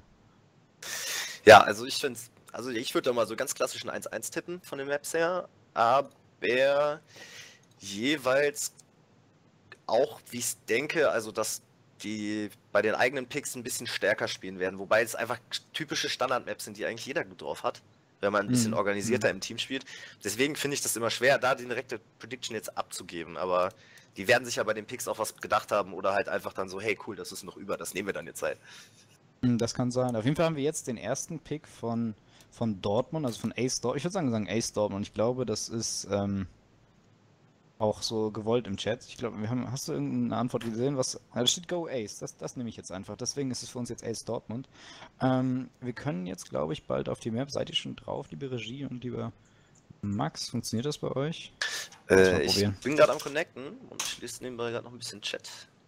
Ja, also ich finde also ich würde da mal so ganz klassischen eins eins tippen von den Maps her, aber jeweils auch, wie ich denke, also dass die bei den eigenen Picks ein bisschen stärker spielen werden, wobei es einfach typische Standard-Maps sind, die eigentlich jeder gut drauf hat, wenn man ein bisschen Mhm, organisierter im Team spielt. Deswegen finde ich das immer schwer, da die direkte Prediction jetzt abzugeben, aber die werden sich ja bei den Picks auch was gedacht haben oder halt einfach dann so, hey cool, das ist noch über, das nehmen wir dann jetzt halt. Mm, Das kann sein. Auf jeden Fall haben wir jetzt den ersten Pick von, von Dortmund, also von Ace Dortmund. Ich würde sagen, sagen Ace Dortmund. Ich glaube, das ist ähm, auch so gewollt im Chat. Ich glaube, wir haben. Hast du irgendeine Antwort gesehen? Was? Ah, da steht Go Ace. Das, das nehme ich jetzt einfach. Deswegen ist es für uns jetzt Ace Dortmund. Ähm, wir können jetzt, glaube ich, bald auf die Map. Seid ihr schon drauf, liebe Regie und lieber Max? Funktioniert das bei euch? Lass mal Äh, ich probieren. bin gerade am Connecten und schließe nebenbei gerade noch ein bisschen Chat.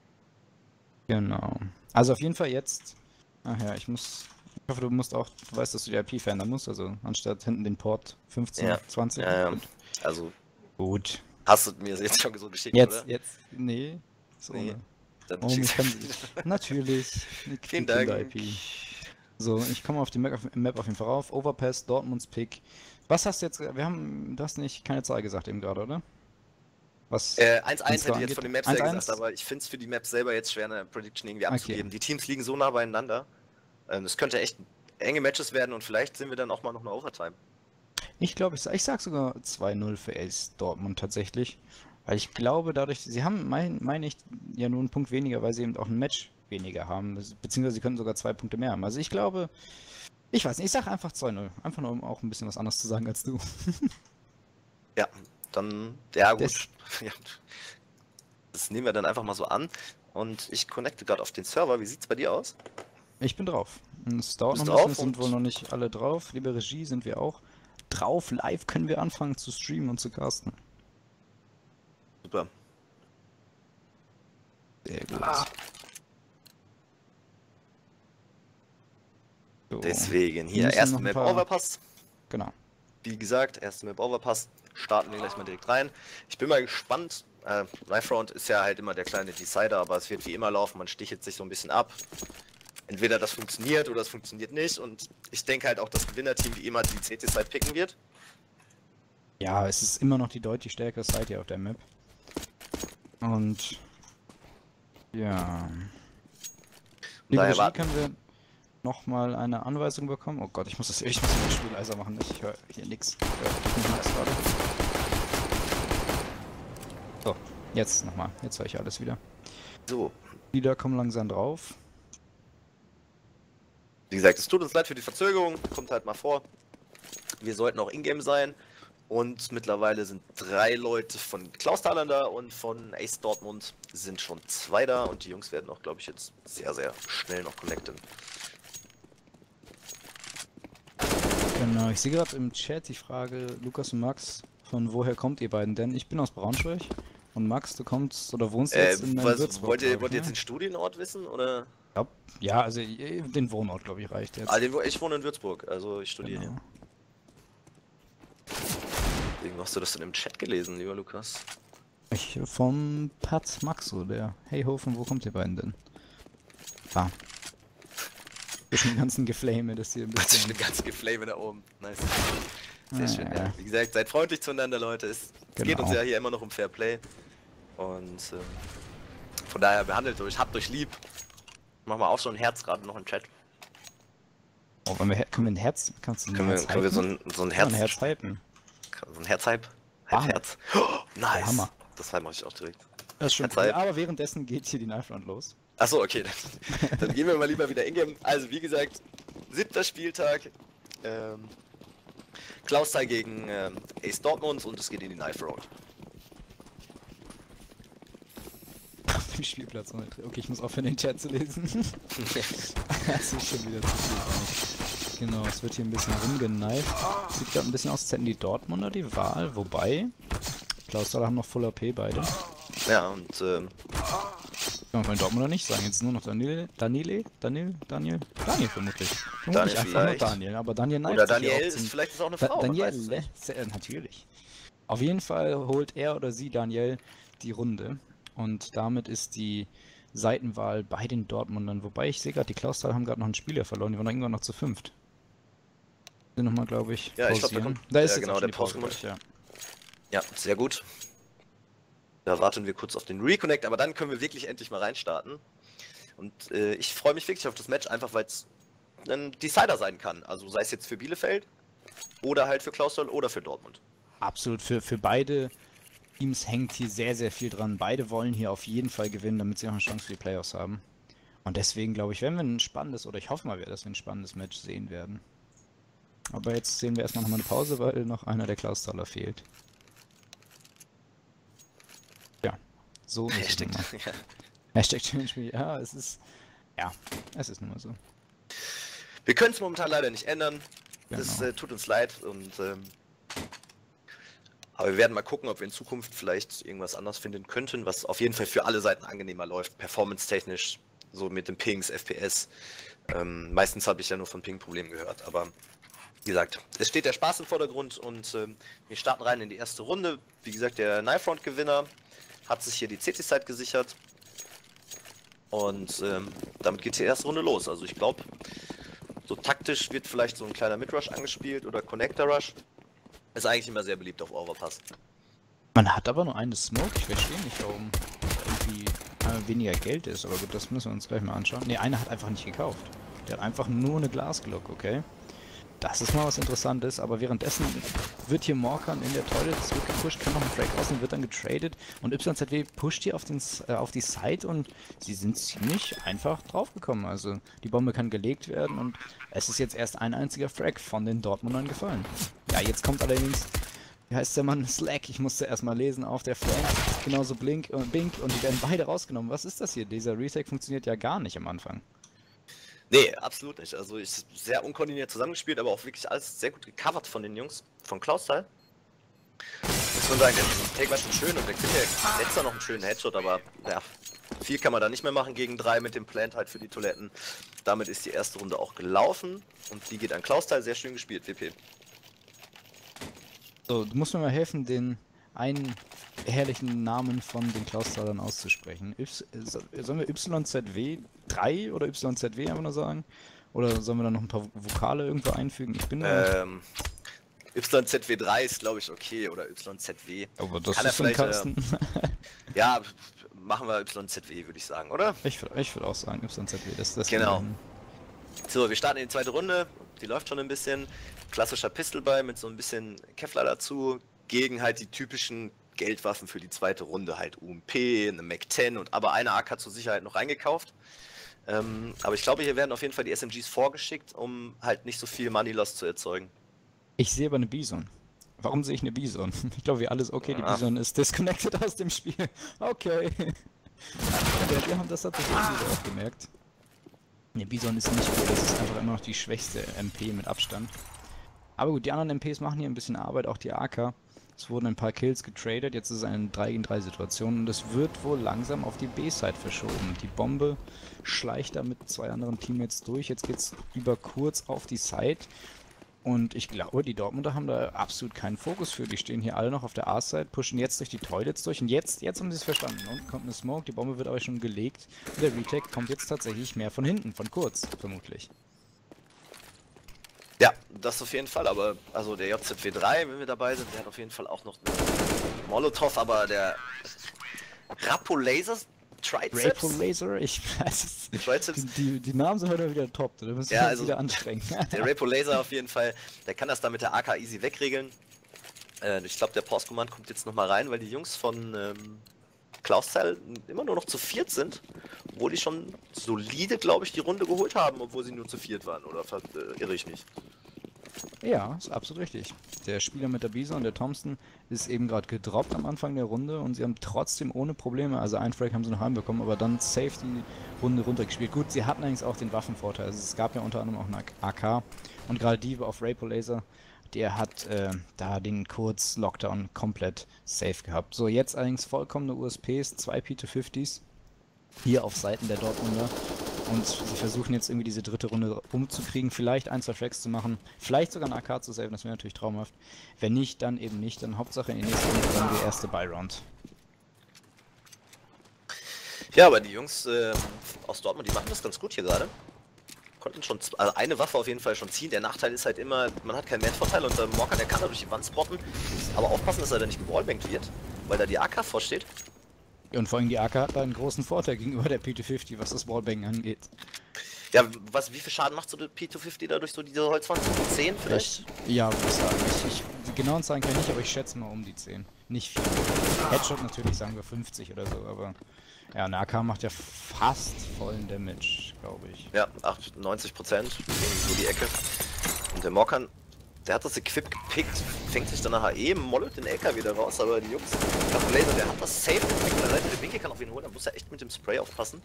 Genau. Also auf jeden Fall jetzt. Ach ja, ich muss. Ich hoffe, du musst auch. Du weißt, dass du die I P verändern musst. Also anstatt hinten den Port fünfzehn, Ja, zwanzig. Ja, ja. Gut. Also Gut. hast du mir jetzt schon so geschickt, Jetzt, oder? jetzt. Nee. So Nee. ohne. Dann Oh, schick's ich kann mir sie. wieder. Natürlich. Die Vielen Kinder-I Dank. P. So, ich komme auf die Map auf, Map auf jeden Fall rauf. Overpass, Dortmunds Pick. Was hast du jetzt. Wir haben. Du hast nicht keine Zahl gesagt eben gerade, oder? Was. Äh, eins eins Wenn's da hätte ich jetzt angeht. von den Maps eins her eins? gesagt, aber ich finde es für die Maps selber jetzt schwer, eine Prediction irgendwie Okay. abzugeben. Die Teams liegen so nah beieinander. Ähm, Es könnte echt enge Matches werden und vielleicht sind wir dann auch mal noch eine Overtime. Ich glaube, ich, sa- ich sag sogar zwei null für Ace Dortmund tatsächlich. Weil ich glaube, dadurch, sie haben, mein, meine ich, ja nur einen Punkt weniger, weil sie eben auch ein Match weniger haben. Das- Beziehungsweise sie können sogar zwei Punkte mehr haben. Also ich glaube, ich weiß nicht, ich sag einfach zwei null. Einfach nur, um auch ein bisschen was anderes zu sagen als du. Ja, dann, ja gut. Das- Ja, das nehmen wir dann einfach mal so an. Und ich connecte gerade auf den Server. Wie sieht's bei dir aus? Ich bin drauf. Es dauert noch Bist ein bisschen, drauf es sind und- wohl noch nicht alle drauf. Liebe Regie, sind wir auch drauf. Live können wir anfangen zu streamen und zu casten. Super. Sehr gut. Ah. So. Deswegen hier, müssen erste noch ein Map paar- Overpass. Genau. Wie gesagt, erste Map Overpass. Starten wir gleich mal direkt rein. Ich bin mal gespannt. Äh, Knife Round ist ja halt immer der kleine Decider, aber es wird wie immer laufen. Man stichelt sich so ein bisschen ab. Entweder das funktioniert oder es funktioniert nicht. Und ich denke halt auch, das Gewinnerteam wie immer die C T-Side picken wird. Ja, es ist immer noch die deutlich stärkere Seite hier auf der Map. Und ja. Liebe daher Regie, warten- können wir nochmal eine Anweisung bekommen? Oh Gott, ich muss das, ich muss das Spiel leiser machen. Ich höre hier nichts. Ich höre nicht Max gerade. So, jetzt nochmal. Jetzt höre ich alles wieder. So, Lieder kommen langsam drauf. wie gesagt, es tut uns leid für die Verzögerung. Kommt halt mal vor. Wir sollten auch Ingame sein. Und mittlerweile sind drei Leute von Klaus Thaler da und von Ace Dortmund sind schon zwei da. Und die Jungs werden auch, glaube ich, jetzt sehr, sehr schnell noch connecten. Genau, ich sehe gerade im Chat die Frage, Lukas und Max, von woher kommt ihr beiden denn? Ich bin aus Braunschweig und Max, du kommst oder wohnst Äh, jetzt in was, Würzburg. wollt ihr, glaub ich, wollt ihr ne? jetzt den Studienort wissen? Oder? Ja, ja, also äh, den Wohnort, glaube ich, reicht jetzt. Ah, den, ich wohne in Würzburg, also ich studiere Genau. hier. Deswegen hast du das denn im Chat gelesen, lieber Lukas? Ich vom Pat Maxo, der Hey Hofen, wo kommt ihr beiden denn? Ah. Zwischen dem ganzen Geflame, das hier ein Zwischen bisschen. dem ganzen Geflame da oben. Nice. Ah, Sehr schön, ja. Wie gesagt, seid freundlich zueinander, Leute. Es, es geht Genau. uns ja hier immer noch um Fair Play. Und ähm, von daher behandelt euch, habt euch lieb. Mach mal auch so ein Herz gerade noch im Chat. Oh, wollen wir, Her- können wir ein Herz? Kannst du ein Können wir, Herz können wir so hypen? ein, so ein Ja, Herz. ein Herz hypen. So ein Herzhype? Bam. Herz. Oh, nice. Hammer. Das Hype mache ich auch direkt. Das ist schon Herz cool. hype. Aber währenddessen geht hier die Knife Round los. Achso, okay. Dann, dann gehen wir mal lieber wieder in-game. Also, wie gesagt, siebter Spieltag. Ähm, Klausthal gegen ähm, Ace Dortmund und es geht in die Knife Round. Auf dem Spielplatz. Okay, ich muss aufhören, den Chat zu lesen. Das ist schon wieder zu viel. Genau, es wird hier ein bisschen rumgeneift. Sieht gerade ein bisschen aus, als hätten die Dortmunder die Wahl. Wobei, Klaus haben noch Full A P beide. Ja, und ähm, Kann man von den Dortmunder nicht sagen. Jetzt nur noch Daniel, Daniele, Daniel, Daniel, Daniel vermutlich. Vermutlich Daniel einfach vielleicht. nur Daniel, aber Daniel neigt oder sich ja Daniel auch ist zum- vielleicht ist auch eine Da, Frau. man weiß es Danielle, nicht. sehr, natürlich. Auf jeden Fall holt er oder sie, Daniel, die Runde. Und damit ist die Seitenwahl bei den Dortmundern. Wobei ich sehe gerade, die Klausthal haben gerade noch einen Spieler verloren. Die waren irgendwann noch zu fünft. Sind nochmal, glaube ich, Ja, ich glaub, da pausieren. kommt- Da ist ja, jetzt genau, auch schon der die Pause Pause gleich, ja. Ja, sehr gut. Da warten wir kurz auf den Reconnect, aber dann können wir wirklich endlich mal reinstarten. Und äh, ich freue mich wirklich auf das Match, einfach weil es ein Decider sein kann. Also sei es jetzt für Bielefeld oder halt für Klausthal oder für Dortmund. Absolut, für, für beide Teams hängt hier sehr, sehr viel dran. Beide wollen hier auf jeden Fall gewinnen, damit sie auch eine Chance für die Playoffs haben. Und deswegen glaube ich, werden wir ein spannendes, oder ich hoffe mal, dass wir ein spannendes Match sehen werden. Aber jetzt sehen wir erstmal nochmal eine Pause, weil noch einer der Klausthaler fehlt. Ja, so ist es Hashtag. nun mal. Ja. Hashtag Change. Ja, es ist, ja, es ist nun mal so. Wir können es momentan leider nicht ändern. Das Genau. äh, tut uns leid. Und, ähm, aber wir werden mal gucken, ob wir in Zukunft vielleicht irgendwas anderes finden könnten, was auf jeden Fall für alle Seiten angenehmer läuft. Performance-technisch, so mit den Pings, F P S. Ähm, meistens habe ich ja nur von Ping-Problemen gehört. Aber wie gesagt, es steht der Spaß im Vordergrund und ähm, wir starten rein in die erste Runde. Wie gesagt, der Knife Round Gewinner hat sich hier die C T-Side gesichert. Und ähm, damit geht die erste Runde los. Also ich glaube, so taktisch wird vielleicht so ein kleiner Mid-Rush angespielt oder Connector-Rush. Ist eigentlich immer sehr beliebt auf Overpass. Man hat aber nur eine Smoke, ich verstehe nicht, warum irgendwie äh, weniger Geld ist, aber gut, das müssen wir uns gleich mal anschauen. Ne, einer hat einfach nicht gekauft. Der hat einfach nur eine Glasglock, okay? Das ist mal was Interessantes, aber währenddessen wird hier Morkan in der Toilet zurückgepusht, kann noch ein Frag aus und wird dann getradet und Y Z W pusht hier auf, den, äh, auf die Side und sie sind ziemlich einfach draufgekommen. Also die Bombe kann gelegt werden und es ist jetzt erst ein einziger Frag von den Dortmundern gefallen. Ja, jetzt kommt allerdings, wie heißt der Mann? Slack, ich musste erstmal lesen, auf der Flank, genauso Blink und Bink und die werden beide rausgenommen. Was ist das hier? Dieser Retake funktioniert ja gar nicht am Anfang. Nee, absolut nicht. Also ich sehr unkoordiniert zusammengespielt, aber auch wirklich alles sehr gut gecovert von den Jungs, von Klaus-Teil. Muss man sagen, der Take war schon schön und der kriegt ja jetzt noch einen schönen Headshot, aber ja, viel kann man da nicht mehr machen gegen drei mit dem Plant halt für die Toiletten. Damit ist die erste Runde auch gelaufen und die geht an Klaus-Teil, sehr schön gespielt, W P. So, du musst mir mal helfen, den einen herrlichen Namen von den Klaus-Talern auszusprechen. Y, sollen wir Y Z W drei oder Y Z W einfach nur sagen? Oder sollen wir da noch ein paar Vokale irgendwo einfügen? Ich bin da... Ähm, Y Z W drei ist glaube ich okay, oder Y Z W. Aber das Kann er ist ein vielleicht, Kasten. äh, ja, machen wir Y Z W, würde ich sagen, oder? Ich würde ich würd auch sagen Y Z W, das, das Genau. wäre- So, wir starten in die zweite Runde. Die läuft schon ein bisschen. Klassischer Pistolball mit so ein bisschen Kevlar dazu. Gegen halt die typischen Geldwaffen für die zweite Runde. Halt U M P, eine Mac zehn und aber eine A K zur Sicherheit noch reingekauft. Ähm, aber ich glaube, hier werden auf jeden Fall die S M Gs vorgeschickt, um halt nicht so viel Money Loss zu erzeugen. Ich sehe aber eine Bison. Warum sehe ich eine Bison? Ich glaube, wir alles, okay, die Ah. Bison ist disconnected aus dem Spiel. Okay. Ja, wir haben das tatsächlich irgendwie auch gemerkt. Der Bison ist nicht gut, das ist einfach immer noch die schwächste M P mit Abstand. Aber gut, die anderen M Ps machen hier ein bisschen Arbeit, auch die A K. Es wurden ein paar Kills getradet, jetzt ist es eine drei gegen drei Situation und es wird wohl langsam auf die B-Side verschoben. Die Bombe schleicht da mit zwei anderen Teammates durch, jetzt geht's über kurz auf die Side. Und ich glaube, die Dortmunder haben da absolut keinen Fokus für. Die stehen hier alle noch auf der A-Side, pushen jetzt durch die Toilets durch und jetzt, jetzt haben sie es verstanden. Und kommt eine Smoke, die Bombe wird aber schon gelegt. Und der Retake kommt jetzt tatsächlich mehr von hinten, von kurz, vermutlich. Ja, das auf jeden Fall, aber also der J Z W drei, wenn wir dabei sind, der hat auf jeden Fall auch noch einen Molotov, aber der Rapo Laser Triceps? Rapo Laser, ich weiß es. Triceps? Die, die Namen sind heute wieder top, da müssen wir Ja, uns also wieder anstrengen. Der Rapo Laser auf jeden Fall, der kann das da mit der A K easy wegregeln. Äh, ich glaube, der Pause Command kommt jetzt nochmal rein, weil die Jungs von ähm, Klaus-Teil immer nur noch zu viert sind, obwohl die schon solide, glaube ich, die Runde geholt haben, obwohl sie nur zu viert waren, oder äh, irre ich mich? Ja, ist absolut richtig. Der Spieler mit der Bison, der Thompson, ist eben gerade gedroppt am Anfang der Runde und sie haben trotzdem ohne Probleme, also einen Frag haben sie noch heimbekommen, aber dann safe die Runde runtergespielt. Gut, sie hatten allerdings auch den Waffenvorteil, also es gab ja unter anderem auch eine A K und gerade die auf Rapo Laser, der hat äh, da den kurz Lockdown komplett safe gehabt. So, jetzt allerdings vollkommene U S Ps, zwei P zwei fünfzigs hier auf Seiten der Dortmunder. Und sie versuchen jetzt irgendwie diese dritte Runde umzukriegen, vielleicht ein, zwei Tracks zu machen, vielleicht sogar eine A K zu saven, das wäre natürlich traumhaft. Wenn nicht, dann eben nicht, dann Hauptsache in die nächste Runde dann die erste Buy-Round. Ja, aber die Jungs äh, aus Dortmund, die machen das ganz gut hier gerade. Konnten schon also eine Waffe auf jeden Fall schon ziehen. Der Nachteil ist halt immer, man hat keinen Man-Vorteil und der Morkan, der kann da durch die Wand spotten. Aber aufpassen, dass er da nicht gewallbankt wird, weil da die A K vorsteht. Und vor allem die A K hat da einen großen Vorteil gegenüber der P zwei fünfzig, was das Wallbang angeht. Ja, was, wie viel Schaden macht so der P zwei fünfzig dadurch, so diese Holzwand? zehn vielleicht? Ich, ja, würde ich sagen. Ich, ich, die genauen Zahlen kann ich nicht, aber ich schätze mal um die zehn. Nicht viel. Headshot natürlich, sagen wir fünfzig oder so, aber ja, eine A K macht ja fast vollen Damage, glaube ich. Ja, achtundneunzig Prozent, so die Ecke. Und der Morkan, der hat das Equip gepickt, fängt sich dann nachher eben Mollet den L K wieder raus, aber die Jungs, der Laser, der hat das safe gepickt, der Seite, der Winkel kann auf ihn holen, da muss er echt mit dem Spray aufpassen.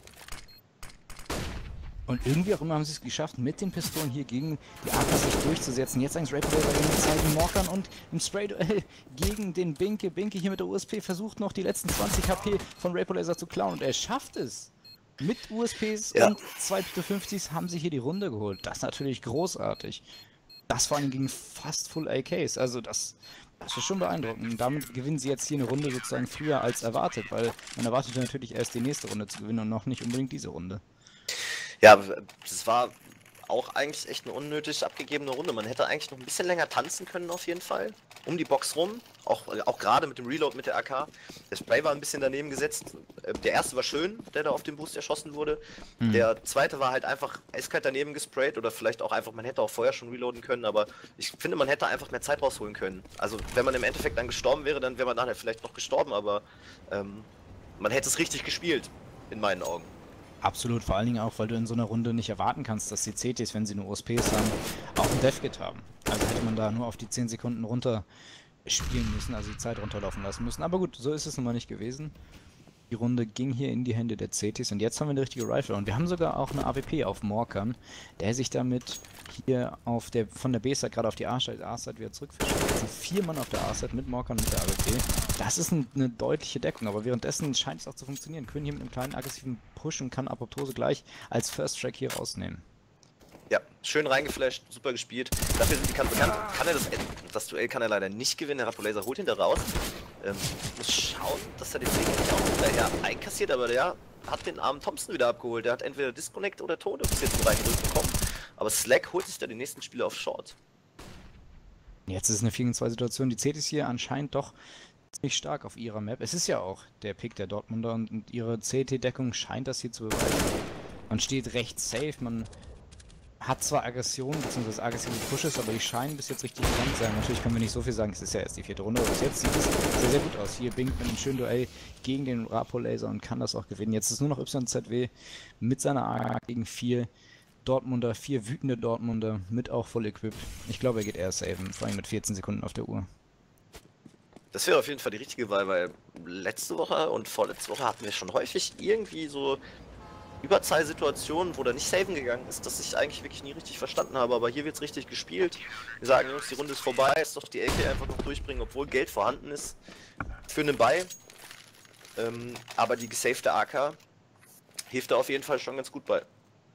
Und irgendwie auch immer haben sie es geschafft, mit den Pistolen hier gegen die A K sich durchzusetzen. Jetzt eigentlich Rapo Laser gegen die Zeit Morkan und im Spray-Duell gegen den Binke. Binke hier mit der U S P versucht noch die letzten zwanzig H P von Rapo Laser zu klauen und er schafft es. Mit U S Ps Ja. und zwei P zwei fünfzigs haben sie hier die Runde geholt. Das ist natürlich großartig. Das vor allem gegen fast Full A Ks. Also das, das ist schon beeindruckend. Und damit gewinnen sie jetzt hier eine Runde sozusagen früher als erwartet, weil man erwartet natürlich erst die nächste Runde zu gewinnen und noch nicht unbedingt diese Runde. Ja, das war auch eigentlich echt eine unnötig abgegebene Runde. Man hätte eigentlich noch ein bisschen länger tanzen können auf jeden Fall. Um die Box rum. Auch, auch gerade mit dem Reload mit der A K. Der Spray war ein bisschen daneben gesetzt. Der erste war schön, der da auf den Boost erschossen wurde. Mhm. Der zweite war halt einfach eiskalt daneben gesprayt. Oder vielleicht auch einfach, man hätte auch vorher schon reloaden können. Aber ich finde, man hätte einfach mehr Zeit rausholen können. Also wenn man im Endeffekt dann gestorben wäre, dann wäre man nachher vielleicht noch gestorben. Aber ähm, man hätte es richtig gespielt. In meinen Augen. Absolut, vor allen Dingen auch, weil du in so einer Runde nicht erwarten kannst, dass die C Ts, wenn sie nur U S Ps haben, auch ein Deathkit haben. Also hätte man da nur auf die zehn Sekunden runter spielen müssen, also die Zeit runterlaufen lassen müssen. Aber gut, so ist es nun mal nicht gewesen. Die Runde ging hier in die Hände der Cetis und jetzt haben wir eine richtige Rifle und wir haben sogar auch eine A W P auf Morkan, der sich damit hier auf der von der B-Side gerade auf die A-Side A-Side wieder zurückfischt. Jetzt sind vier Mann auf der A-Side mit Morkan und mit der A W P. Das ist ein, eine deutliche Deckung, aber währenddessen scheint es auch zu funktionieren. Quinn hier mit einem kleinen aggressiven Push und kann Apoptose gleich als First Track hier rausnehmen. Ja, schön reingeflasht, super gespielt. Dafür sind die Kanten bekannt. Kann er das, das Duell kann er leider nicht gewinnen. Der Rapolaser holt ihn da raus. Ähm, muss schauen, dass er den Weg nicht auch hinterher einkassiert, aber der hat den armen Thompson wieder abgeholt. Der hat entweder Disconnect oder Tode bis jetzt reingedrückt bekommen. Aber Slack holt sich da den nächsten Spieler auf Short. Jetzt ist es eine vier gegen zwei Situation. Die Cetis hier anscheinend doch ziemlich stark auf ihrer Map. Es ist ja auch der Pick der Dortmunder und, und ihre C T-Deckung scheint das hier zu beweisen. Man steht recht safe, man hat zwar Aggression bzw. aggressive Pushes, aber die scheinen bis jetzt richtig krank sein. Natürlich können wir nicht so viel sagen, es ist ja erst die vierte Runde, aber bis jetzt sieht es sehr, sehr gut aus. Hier Bink mit einem schönen Duell gegen den Rapolaser und kann das auch gewinnen. Jetzt ist nur noch Y Z W mit seiner A K gegen vier Dortmunder, vier wütende Dortmunder mit auch Full Equip. Ich glaube, er geht eher saven, vor allem mit vierzehn Sekunden auf der Uhr. Das wäre auf jeden Fall die richtige Wahl, weil letzte Woche und vorletzte Woche hatten wir schon häufig irgendwie so Überzahlsituationen, wo der nicht saven gegangen ist, dass ich eigentlich wirklich nie richtig verstanden habe, aber hier wird es richtig gespielt. Wir sagen, Jungs, die Runde ist vorbei, ist doch die A K einfach noch durchbringen, obwohl Geld vorhanden ist für einen Buy. Ähm, aber die gesavte A K hilft da auf jeden Fall schon ganz gut bei.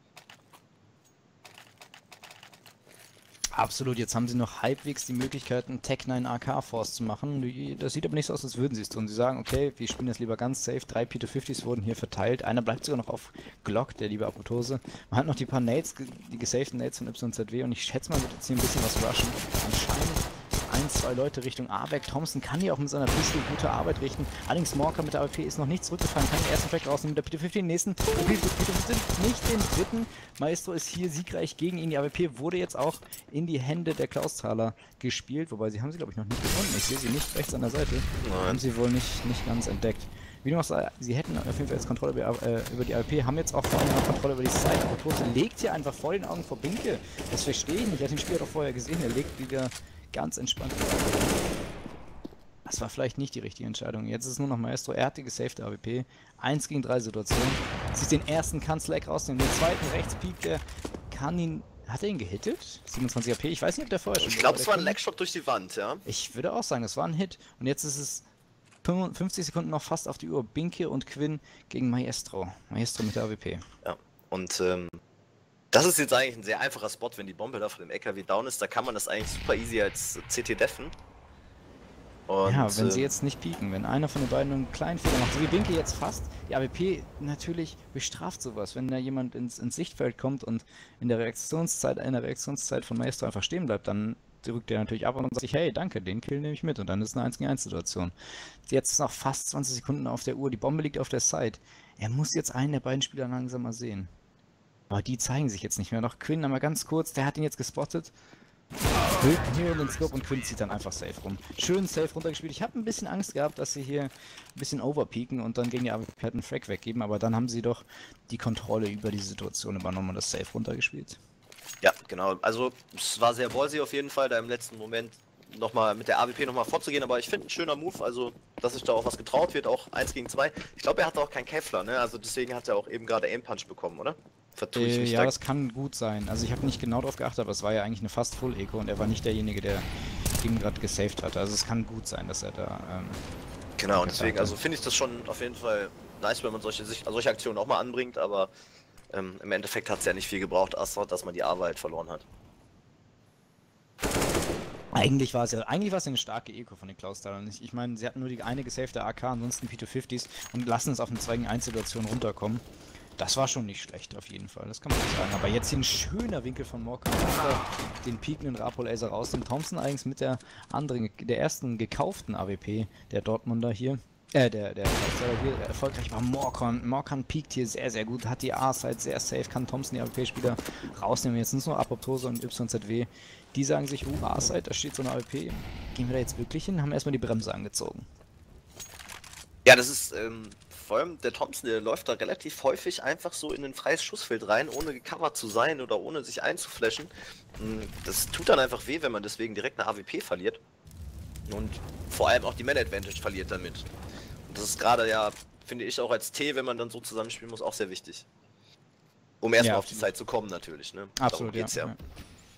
Absolut, jetzt haben sie noch halbwegs die Möglichkeit, einen Tech neun A K Force zu machen. Das sieht aber nicht so aus, als würden sie es tun. Sie sagen, okay, wir spielen das lieber ganz safe. Drei P zwei fünfzigs wurden hier verteilt. Einer bleibt sogar noch auf Glock, der liebe Apoptose. Man hat noch die paar Nades, die gesavten Nades von Y Z W und ich schätze mal, wird jetzt hier ein bisschen was rushen. Anscheinend ein, zwei Leute Richtung A W E C. Thompson kann hier auch mit seiner Pistole gute Arbeit richten. Allerdings Morkan mit der A W P ist noch nicht zurückgefallen, kann den ersten Track rausnehmen mit der P zwei fünfzig, den nächsten, nicht den dritten. Maestro ist hier siegreich gegen ihn. Die A W P wurde jetzt auch in die Hände der Klausthaler gespielt, wobei sie haben sie glaube ich noch nicht gefunden. Ich sehe sie nicht rechts an der Seite. Nein. Haben sie wohl nicht, nicht ganz entdeckt. Wie du noch sagst, sie hätten auf jeden Fall jetzt Kontrolle über, äh, über die A W P, haben jetzt auch vor allem noch Kontrolle über die Side. Aber Tose legt hier einfach vor den Augen vor Binke. Das verstehe ich nicht. Er hat den Spieler doch vorher gesehen. Er legt wieder ganz entspannt. Das war vielleicht nicht die richtige Entscheidung. Jetzt ist es nur noch Maestro. Er hat die gesavte A W P. eins gegen drei Situation. Sich den ersten kann Slack rausnehmen. Den zweiten rechts piekt er. Kann ihn. Hat er ihn gehittet? siebenundzwanzig A P. Ich weiß nicht, ob der vorher schon. Ich glaube, es war ein Legshot durch die Wand, ja. Ich würde auch sagen, das war ein Hit. Und jetzt ist es fünfzig Sekunden noch fast auf die Uhr. Binke und Quinn gegen Maestro. Maestro mit der A W P. Ja. Und ähm, das ist jetzt eigentlich ein sehr einfacher Spot, wenn die Bombe da von dem L K W down ist. Da kann man das eigentlich super easy als C T deffen. Und, ja, wenn äh, sie jetzt nicht pieken, wenn einer von den beiden einen kleinen Fehler macht, so wie Binke jetzt fast, die A W P natürlich bestraft sowas, wenn da jemand ins, ins Sichtfeld kommt und in der Reaktionszeit, in der Reaktionszeit von Maestro einfach stehen bleibt, dann drückt der natürlich ab und sagt sich, hey, danke, den Kill nehme ich mit und dann ist eine eins gegen eins Situation. Jetzt ist noch fast zwanzig Sekunden auf der Uhr, die Bombe liegt auf der Side. Er muss jetzt einen der beiden Spieler langsam mal sehen. Aber die zeigen sich jetzt nicht mehr. Noch Quinn, einmal ganz kurz, der hat ihn jetzt gespottet. Hier in den Scope und Quinn zieht dann einfach safe rum. Schön safe runtergespielt. Ich habe ein bisschen Angst gehabt, dass sie hier ein bisschen overpeaken und dann gegen die A W P einen Frag weggeben, aber dann haben sie doch die Kontrolle über die Situation übernommen und das safe runtergespielt. Ja, genau. Also es war sehr ballsy auf jeden Fall, da im letzten Moment nochmal mit der A W P nochmal vorzugehen, aber ich finde ein schöner Move, also dass sich da auch was getraut wird, auch eins gegen zwei. Ich glaube, er hatte auch keinen Kevlar, ne? Also deswegen hat er auch eben gerade Aim Punch bekommen, oder? Vertue ich Äh, mich ja, da? das kann gut sein. Also ich habe nicht genau drauf geachtet, aber es war ja eigentlich eine fast Full Eco und er war nicht derjenige, der ihn gerade gesaved hatte. Also es kann gut sein, dass er da... Ähm, genau, und deswegen, also finde ich das schon auf jeden Fall nice, wenn man solche, solche Aktionen auch mal anbringt, aber ähm, im Endeffekt hat es ja nicht viel gebraucht, außer dass man die A W halt verloren hat. Eigentlich war es ja, eigentlich war es ja eine starke Eco von den Klaustalern. Ich, ich meine, sie hatten nur die eine gesavte A K, ansonsten P zwei fünfzigs und lassen es auf eine zwei gegen eins Situation runterkommen. Das war schon nicht schlecht auf jeden Fall, das kann man nicht sagen. Aber jetzt hier ein schöner Winkel von Morkan, den piekenden Rapolaser raus. Den Thompson eigentlich mit der anderen, der ersten gekauften A W P, der Dortmunder hier. Äh, der, der Klausthaler hier erfolgreich war Morkan. Morkan piekt hier sehr, sehr gut, hat die A-Side sehr safe, kann Thompson die A W P-Spieler rausnehmen. Jetzt sind es nur Apoptose und Y Z W. Die sagen sich, uh, A-Side, da steht so eine A W P. Gehen wir da jetzt wirklich hin? Haben erstmal die Bremse angezogen. Ja, das ist, ähm, vor allem der Thompson, der läuft da relativ häufig einfach so in ein freies Schussfeld rein, ohne gecovert zu sein oder ohne sich einzuflashen. Das tut dann einfach weh, wenn man deswegen direkt eine A W P verliert. Und vor allem auch die Man-Advantage verliert damit. Und das ist gerade ja finde ich auch als T, wenn man dann so zusammenspielen muss, auch sehr wichtig. Um erstmal Ja, auf die Zeit zu kommen natürlich, ne? Absolut, Darum geht's ja. ja. ja.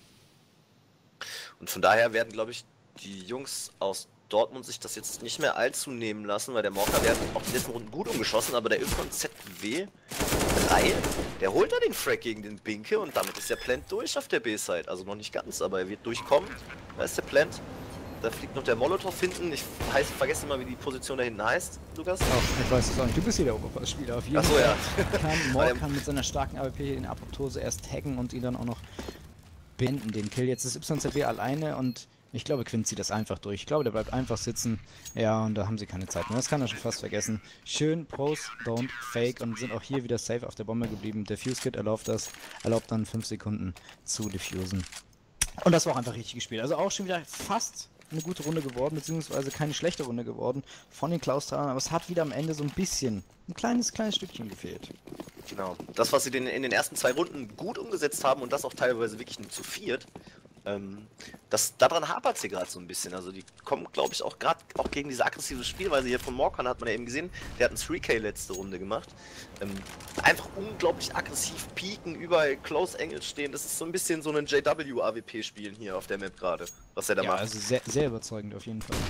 Und von daher werden, glaube ich, die Jungs aus Dortmund sich das jetzt nicht mehr allzu nehmen lassen, weil der Morka, der hat auch die letzten Runden gut umgeschossen, aber der Y Z W drei, der holt da den Frag gegen den Binke und damit ist der Plant durch auf der B-Side. Also noch nicht ganz, aber er wird durchkommen. Da ist der Plant. Da fliegt noch der Molotov hinten. Ich heiß, vergesse mal, wie die Position da hinten heißt, Lukas. Ach, ich weiß es auch nicht. Du bist hier der Oberpass-Spieler auf jeden Achso, Fall. ja. Kann Morkan mit seiner starken A W P in Apoptose erst hacken und ihn dann auch noch beenden, den Kill. Jetzt ist Y Z W alleine und ich glaube, Quinn zieht das einfach durch. Ich glaube, der bleibt einfach sitzen. Ja, und da haben sie keine Zeit mehr. Das kann er schon fast vergessen. Schön Pros, Don't, Fake und sind auch hier wieder safe auf der Bombe geblieben. Der Fuse-Kit erlaubt das, erlaubt dann fünf Sekunden zu diffusen. Und das war auch einfach richtig gespielt. Also auch schon wieder fast eine gute Runde geworden, beziehungsweise keine schlechte Runde geworden von den Klaus-Talern, aber es hat wieder am Ende so ein bisschen, ein kleines, kleines Stückchen gefehlt. Genau. Das, was sie den, in den ersten zwei Runden gut umgesetzt haben und das auch teilweise wirklich nur zu viert, ähm, das, daran hapert es hier gerade so ein bisschen. Also die kommen, glaube ich, auch gerade auch gegen diese aggressive Spielweise hier von Morkan hat man ja eben gesehen, der hat einen drei K letzte Runde gemacht. Ähm, einfach unglaublich aggressiv pieken, überall Close Angles stehen. Das ist so ein bisschen so ein J W A W P spielen hier auf der Map gerade, was er da Ja, macht. also sehr, sehr überzeugend auf jeden Fall.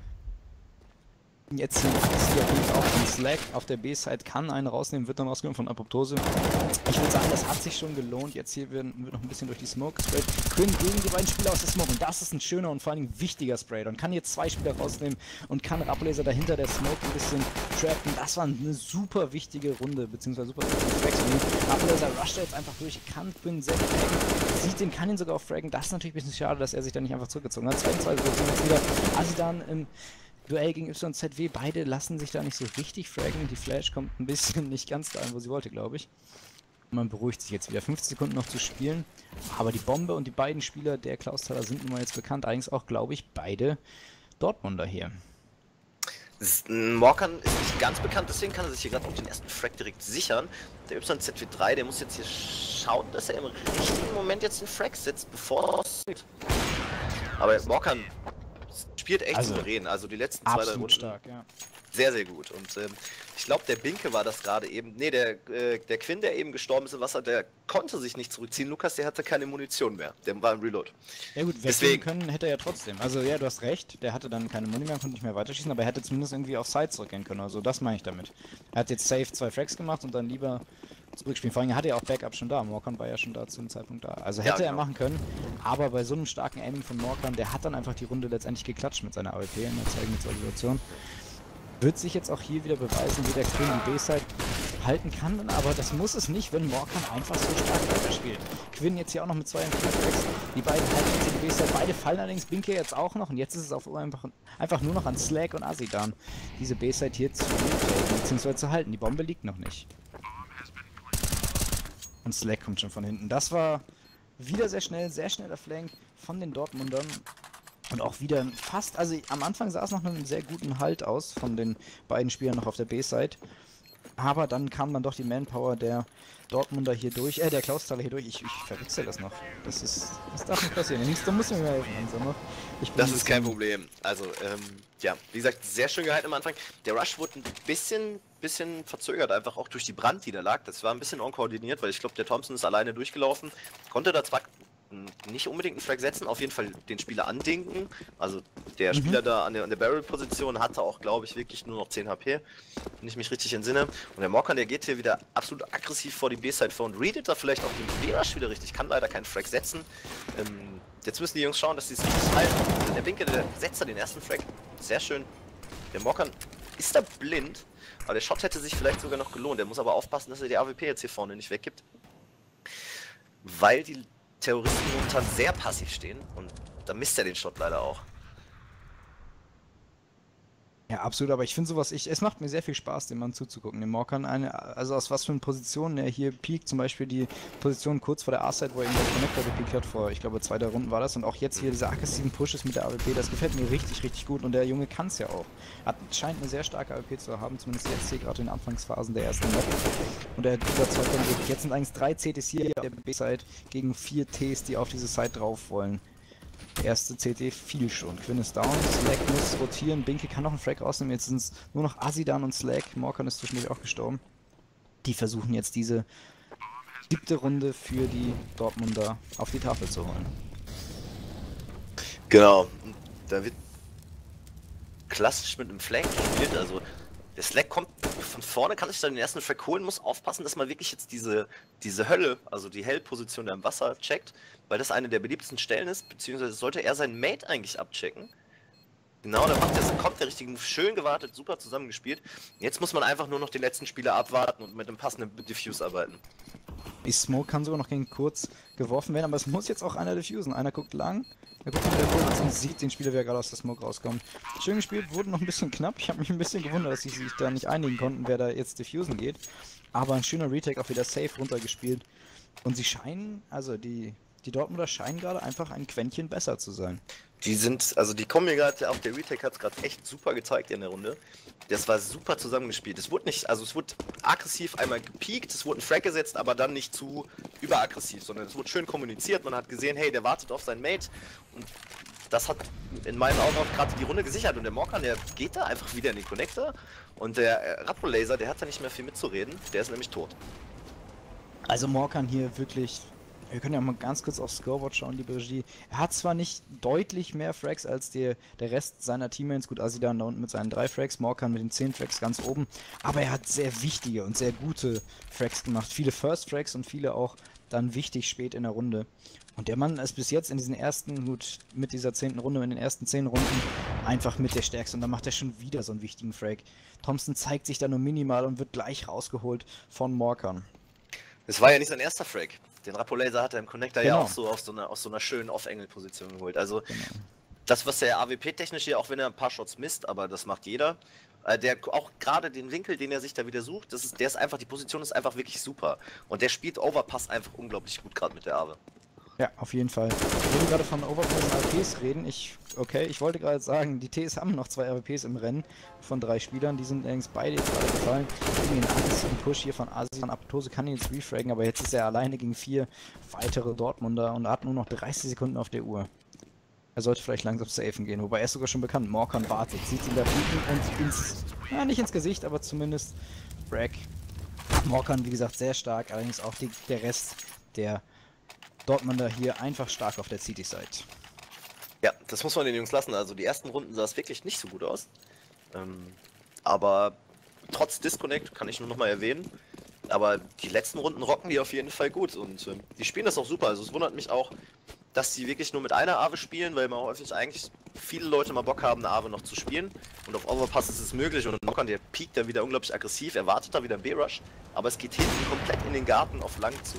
Jetzt hier übrigens auch ein Slack auf der B-Side, kann einen rausnehmen, wird dann rausgenommen von Apoptose. Ich würde sagen, das hat sich schon gelohnt. Jetzt hier wird, wird noch ein bisschen durch die Smoke gesprayt. Quinn gegen die beiden Spieler aus der Smoke und das ist ein schöner und vor allem wichtiger Spray. Und kann jetzt zwei Spieler rausnehmen und kann Rappelaser dahinter der Smoke ein bisschen trappen. Das war eine super wichtige Runde, beziehungsweise super wichtige Frags. Rappelaser rusht jetzt einfach durch, kann Quinn sehr gut fraggen, sieht den, kann ihn sogar auch fraggen. Das ist natürlich ein bisschen schade, dass er sich da nicht einfach zurückgezogen hat. Zweitens Situation jetzt wieder Azidan im Duell gegen Y Z W, beide lassen sich da nicht so richtig fraggen. Die Flash kommt ein bisschen nicht ganz dahin, wo sie wollte, glaube ich. Man beruhigt sich jetzt wieder. fünfzig Sekunden noch zu spielen. Aber die Bombe und die beiden Spieler der Klaus-Taler sind nun mal jetzt bekannt. Eigentlich auch, glaube ich, beide Dortmunder hier. Morkan ist nicht ganz bekannt, deswegen kann er sich hier gerade auch den ersten Frag direkt sichern. Der Y Z W drei, der muss jetzt hier schauen, dass er im richtigen Moment jetzt den Frag setzt, bevor es geht. Aber Morkan spielt echt Also, souverän, also die letzten zwei, drei Runden stark, ja. sehr, sehr gut. Und ähm, ich glaube, der Binke war das gerade eben, nee, der, äh, der Quinn, der eben gestorben ist im Wasser, der konnte sich nicht zurückziehen. Lukas, der hatte keine Munition mehr, der war im Reload. Ja gut, deswegen können hätte er ja trotzdem. Also ja, du hast recht, der hatte dann keine Muni mehr, konnte nicht mehr weiterschießen, aber er hätte zumindest irgendwie auf Side zurückgehen können. Also das meine ich damit. Er hat jetzt safe zwei Frags gemacht und dann lieber zurückspielen. Vor allem hatte er auch Backup schon da. Morkan war ja schon da zu dem Zeitpunkt da. Also hätte ja, er genau. machen können, aber bei so einem starken Aiming von Morkan, der hat dann einfach die Runde letztendlich geklatscht mit seiner A W P in der zeigenden Situation. Wird sich jetzt auch hier wieder beweisen, wie der Quinn die B-Side halten kann, aber das muss es nicht, wenn Morkan einfach so stark weiterspielt. Quinn jetzt hier auch noch mit zwei und vier Tracks. Die beiden halten jetzt die B-Side. Beide fallen allerdings, Binke jetzt auch noch und jetzt ist es auf einfach, einfach nur noch an Slack und Azidan, diese B-Side hier zu halten, beziehungsweise zu halten. Die Bombe liegt noch nicht. Und Slack kommt schon von hinten. Das war wieder sehr schnell, sehr schneller Flank von den Dortmundern. Und auch wieder fast, also am Anfang sah es noch einen sehr guten Halt aus von den beiden Spielern noch auf der B-Side. Aber dann kam dann doch die Manpower der Dortmunder hier durch, äh, der Klaus-Taler hier durch. Ich, ich verwechsel das noch. Das ist, das darf nicht passieren. Da muss mir helfen, langsam noch. Ich bin Das ist kein Problem. Also, ähm, ja, wie gesagt, sehr schön gehalten am Anfang. Der Rush wurde ein bisschen, bisschen verzögert, einfach auch durch die Brand, die da lag. Das war ein bisschen unkoordiniert, weil ich glaube, der Thompson ist alleine durchgelaufen. Konnte da zwar nicht unbedingt einen Frag setzen, auf jeden Fall den Spieler andinken. Also der mhm. Spieler da an der, an der Barrel-Position hatte auch, glaube ich, wirklich nur noch zehn H P, wenn ich mich richtig entsinne. Und der Morkan, der geht hier wieder absolut aggressiv vor die B-Side vor und readet da vielleicht auch den B-Rush wieder richtig. Kann leider keinen Frag setzen. Ähm, jetzt müssen die Jungs schauen, dass sie es richtig halten. Der Binke, der setzt da den ersten Frag. Sehr schön. Der Morkan ist da blind, aber der Shot hätte sich vielleicht sogar noch gelohnt. Der muss aber aufpassen, dass er die A W P jetzt hier vorne nicht weggibt. Weil die Terroristen momentan sehr passiv stehen und da misst er den Shot leider auch. Ja, absolut, aber ich finde sowas, ich, es macht mir sehr viel Spaß, dem Mann zuzugucken. Dem Morkan, eine, also aus was für einer Position er hier piekt, zum Beispiel die Position kurz vor der A-Side, wo er ihn der Connector gepiekt hat, vor, ich glaube, zwei, drei Runden war das, und auch jetzt hier diese aggressiven Pushes mit der A W P, das gefällt mir richtig, richtig gut und der Junge kann es ja auch. Hat, scheint eine sehr starke A W P zu haben, zumindest jetzt hier gerade in den Anfangsphasen der ersten Map. Und er überzeugt dann wirklich. Jetzt sind eigentlich drei C Ts hier auf der B-Side gegen vier Ts, die auf diese Side drauf wollen. erste C T fiel schon. Quinn ist down, Slack muss rotieren, Binky kann noch einen Frag rausnehmen, jetzt sind es nur noch Azidan und Slack, Morkan ist zwischendurch auch gestorben. Die versuchen jetzt diese siebte Runde für die Dortmunder auf die Tafel zu holen. Genau, da wird klassisch mit einem Flank gespielt, also der Slack kommt von vorne, kann sich dann den ersten Frag holen, muss aufpassen, dass man wirklich jetzt diese, diese Hölle, also die Hellposition da im Wasser checkt, weil das eine der beliebtesten Stellen ist, beziehungsweise sollte er seinen Mate eigentlich abchecken. Genau, da macht der, kommt der richtige Move, schön gewartet, super zusammengespielt. Jetzt muss man einfach nur noch den letzten Spieler abwarten und mit einem passenden Diffuse arbeiten. Die Smoke kann sogar noch gegen kurz geworfen werden, aber es muss jetzt auch einer diffusen. Einer guckt lang, der guckt wieder kurz und sieht den Spieler, wer gerade aus der Smoke rauskommt. Schön gespielt, wurde noch ein bisschen knapp. Ich habe mich ein bisschen gewundert, dass sie sich da nicht einigen konnten, wer da jetzt diffusen geht. Aber ein schöner Retake, auch wieder safe runtergespielt. Und sie scheinen, also die, die Dortmunder scheinen gerade einfach ein Quäntchen besser zu sein. Die sind, also die kommen mir gerade, auch der Retake hat es gerade echt super gezeigt in der Runde. Das war super zusammengespielt. Es wurde nicht, also es wurde aggressiv einmal gepiekt, es wurde ein Frag gesetzt, aber dann nicht zu überaggressiv, sondern es wurde schön kommuniziert. Man hat gesehen, hey, der wartet auf seinen Mate. Und das hat in meinen Augen auch gerade die Runde gesichert. Und der Morkan, der geht da einfach wieder in den Connector. Und der Rappo-Laser, der hat da nicht mehr viel mitzureden. Der ist nämlich tot. Also Morkan hier wirklich. Wir können ja mal ganz kurz auf Scoreboard schauen, liebe Regie. Er hat zwar nicht deutlich mehr Frags als der, der Rest seiner Teammates, gut, Azidan da unten mit seinen drei Frags, Morkan mit den zehn Frags ganz oben, aber er hat sehr wichtige und sehr gute Frags gemacht. Viele First Frags und viele auch dann wichtig spät in der Runde. Und der Mann ist bis jetzt in diesen ersten, gut, mit dieser zehnten Runde, in den ersten zehn Runden einfach mit der Stärkste und dann macht er schon wieder so einen wichtigen Frag. Thompson zeigt sich da nur minimal und wird gleich rausgeholt von Morkan. Es war ja nicht sein erster Frag. Den Rappo-Laser hat er im Connector genau. ja auch so aus so einer, aus so einer schönen Off-Angle-Position geholt. Also genau. Das, was der A W P-technisch hier, auch wenn er ein paar Shots misst, aber das macht jeder, äh, der auch gerade den Winkel, den er sich da wieder sucht, das ist, der ist einfach, die Position ist einfach wirklich super. Und der spielt Overpass einfach unglaublich gut gerade mit der Awe. Ja, auf jeden Fall. Wir wollen gerade von Overpass und A W Ps reden. Ich, okay, ich wollte gerade sagen, die Ts haben noch zwei A W Ps im Rennen von drei Spielern. Die sind allerdings beide jetzt gerade gefallen. Gegen den Angst und Push hier von Asian. Apoptose kann ihn jetzt refraggen, aber jetzt ist er alleine gegen vier weitere Dortmunder und hat nur noch dreißig Sekunden auf der Uhr. Er sollte vielleicht langsam safen gehen, wobei er ist sogar schon bekannt. Morkan wartet, sieht ihn da fliegen und ins, ja nicht ins Gesicht, aber zumindest Frag. Morkan, wie gesagt, sehr stark, allerdings auch die, der Rest der Dortmunder hier einfach stark auf der C T-Side. Ja, das muss man den Jungs lassen. Also die ersten Runden sah es wirklich nicht so gut aus. Ähm, aber trotz Disconnect kann ich nur noch mal erwähnen. Aber die letzten Runden rocken die auf jeden Fall gut und äh, die spielen das auch super. Also es wundert mich auch, dass die wirklich nur mit einer Awe spielen, weil man häufig eigentlich viele Leute mal Bock haben, eine Awe noch zu spielen. Und auf Overpass ist es möglich und Morkan, der piekt dann wieder unglaublich aggressiv, er wartet da wieder einen B-Rush, aber es geht hinten komplett in den Garten auf lang zu.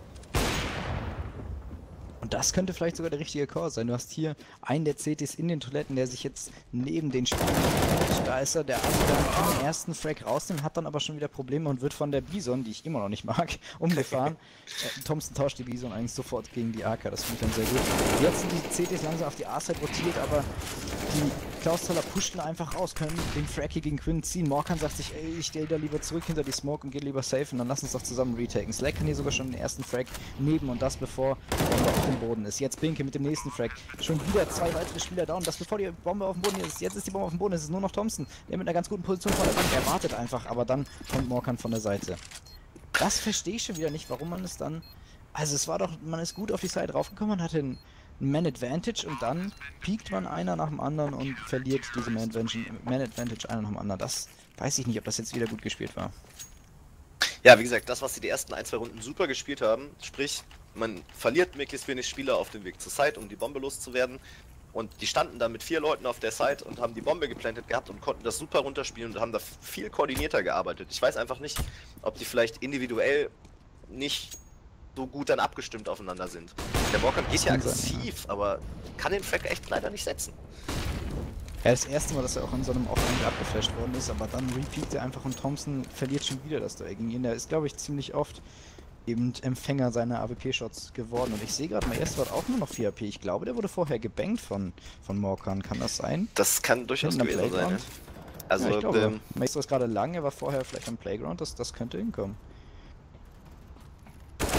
Und das könnte vielleicht sogar der richtige Call sein. Du hast hier einen der C Ts in den Toiletten, der sich jetzt neben den Spielern hat. Da ist er, der Asidan kann den ersten Frag rausnehmen, hat dann aber schon wieder Probleme und wird von der Bison, die ich immer noch nicht mag, umgefahren. äh, Thompson tauscht die Bison eigentlich sofort gegen die A K, das finde ich dann sehr gut. Jetzt sind die C Ts langsam auf die A-Side rotiert, aber die Klausthaler pushen einfach raus, können den Frag hier gegen Quinn ziehen. Morkan sagt sich, ey, ich gehe da lieber zurück hinter die Smoke und gehe lieber safe und dann lass uns doch zusammen retaken. Slack kann hier sogar schon den ersten Frag nehmen und das bevor die Bombe auf dem Boden ist. Jetzt Binky mit dem nächsten Frag. Schon wieder zwei weitere Spieler down. Das bevor die Bombe auf dem Boden ist. Jetzt ist die Bombe auf dem Boden. Es ist nur noch Thompson, der mit einer ganz guten Position vor der Bank. Er wartet einfach, aber dann kommt Morkan von der Seite. Das verstehe ich schon wieder nicht, warum man es dann... Also es war doch, man ist gut auf die Seite raufgekommen, man hatte einen Man-Advantage und dann piekt man einer nach dem anderen und verliert diese Man-Advantage einer nach dem anderen. Das weiß ich nicht, ob das jetzt wieder gut gespielt war. Ja, wie gesagt, das, was sie die ersten ein, zwei Runden super gespielt haben, sprich, man verliert möglichst wenig Spieler auf dem Weg zur Site, um die Bombe loszuwerden. Und die standen da mit vier Leuten auf der Site und haben die Bombe geplantet gehabt und konnten das super runterspielen und haben da viel koordinierter gearbeitet. Ich weiß einfach nicht, ob die vielleicht individuell nicht so gut dann abgestimmt aufeinander sind. Der Morkan geht ja aggressiv, aber kann den Frag echt leider nicht setzen. Ja, das erste Mal, dass er auch in so einem Off-Angle abgeflasht worden ist, aber dann repeat er einfach und Thompson verliert schon wieder das Duell gegen ihn. Der ist, glaube ich, ziemlich oft eben Empfänger seiner A W P-Shots geworden. Und ich sehe gerade, Maestro hat auch nur noch vier A P. Ich glaube, der wurde vorher gebankt von, von Morkan. Kann das sein? Das kann durchaus gewesen sein, ne? Also, ja, ich glaube, ähm, Maestro ist gerade lang, er war vorher vielleicht am Playground. Das, das könnte hinkommen.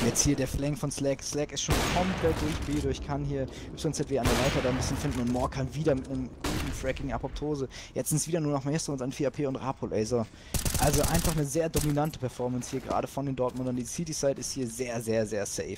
Jetzt hier der Flank von Slack. Slack ist schon komplett durch B, durch, kann hier Y Z W an der Leiter da ein bisschen finden und Morkan wieder mit einem guten Fracking, Apoptose. Jetzt sind es wieder nur noch Maestro und sein vier A P und Rapo-Laser. Also einfach eine sehr dominante Performance hier, gerade von den Dortmundern. Die City-Side ist hier sehr, sehr, sehr safe.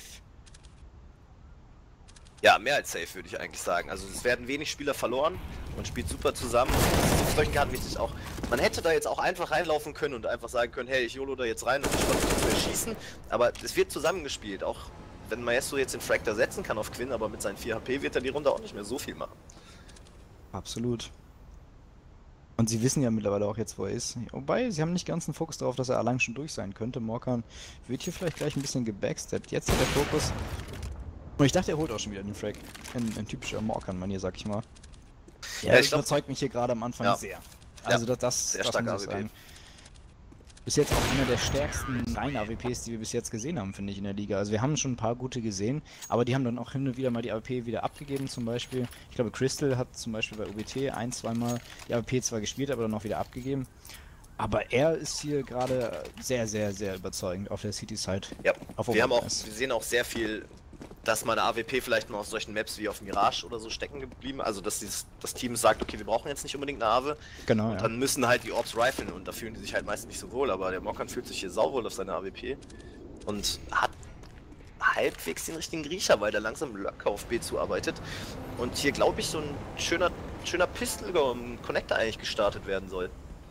Ja, mehr als safe würde ich eigentlich sagen. Also es werden wenig Spieler verloren und spielt super zusammen. Das ist solchen Karten wichtig auch. Man hätte da jetzt auch einfach reinlaufen können und einfach sagen können, hey, ich YOLO da jetzt rein und ich versuche zu erschießen. Aber es wird zusammengespielt. Auch wenn Maestro jetzt den Frag da setzen kann auf Quinn, aber mit seinen vier H P wird er die Runde auch nicht mehr so viel machen. Absolut. Und sie wissen ja mittlerweile auch jetzt, wo er ist. Wobei, sie haben nicht ganz einen Fokus darauf, dass er allein schon durch sein könnte. Morkan wird hier vielleicht gleich ein bisschen gebacksteppt. Jetzt hat der Fokus. Und ich dachte, er holt auch schon wieder den Frag. In, in typischer Morkan-Manier, sag ich mal. Ja, ja das ich glaub, überzeugt mich hier gerade am Anfang ja. sehr. Also ja, das, das, sehr das stark muss A ich W P. sagen. Bis jetzt auch einer der stärksten reinen A W Ps, die wir bis jetzt gesehen haben, finde ich, in der Liga. Also wir haben schon ein paar gute gesehen, aber die haben dann auch hin und wieder mal die A W P wieder abgegeben, zum Beispiel. Ich glaube, Crystal hat zum Beispiel bei U B T ein, zweimal die A W P zwar gespielt, aber dann auch wieder abgegeben. Aber er ist hier gerade sehr, sehr, sehr überzeugend auf der City-Side. Ja, auf wir, haben auch, wir sehen auch sehr viel, dass meine A W P vielleicht mal auf solchen Maps wie auf Mirage oder so stecken geblieben. Also dass dieses, das Team sagt, okay, wir brauchen jetzt nicht unbedingt eine A W. Genau, und ja. dann müssen halt die Orbs riflen und da fühlen die sich halt meistens nicht so wohl. Aber der Morkan fühlt sich hier sauwohl auf seine A W P und hat halbwegs den richtigen Griecher, weil der langsam locker auf B zuarbeitet. Und hier glaube ich so ein schöner, schöner Pistol-Connector eigentlich gestartet werden soll.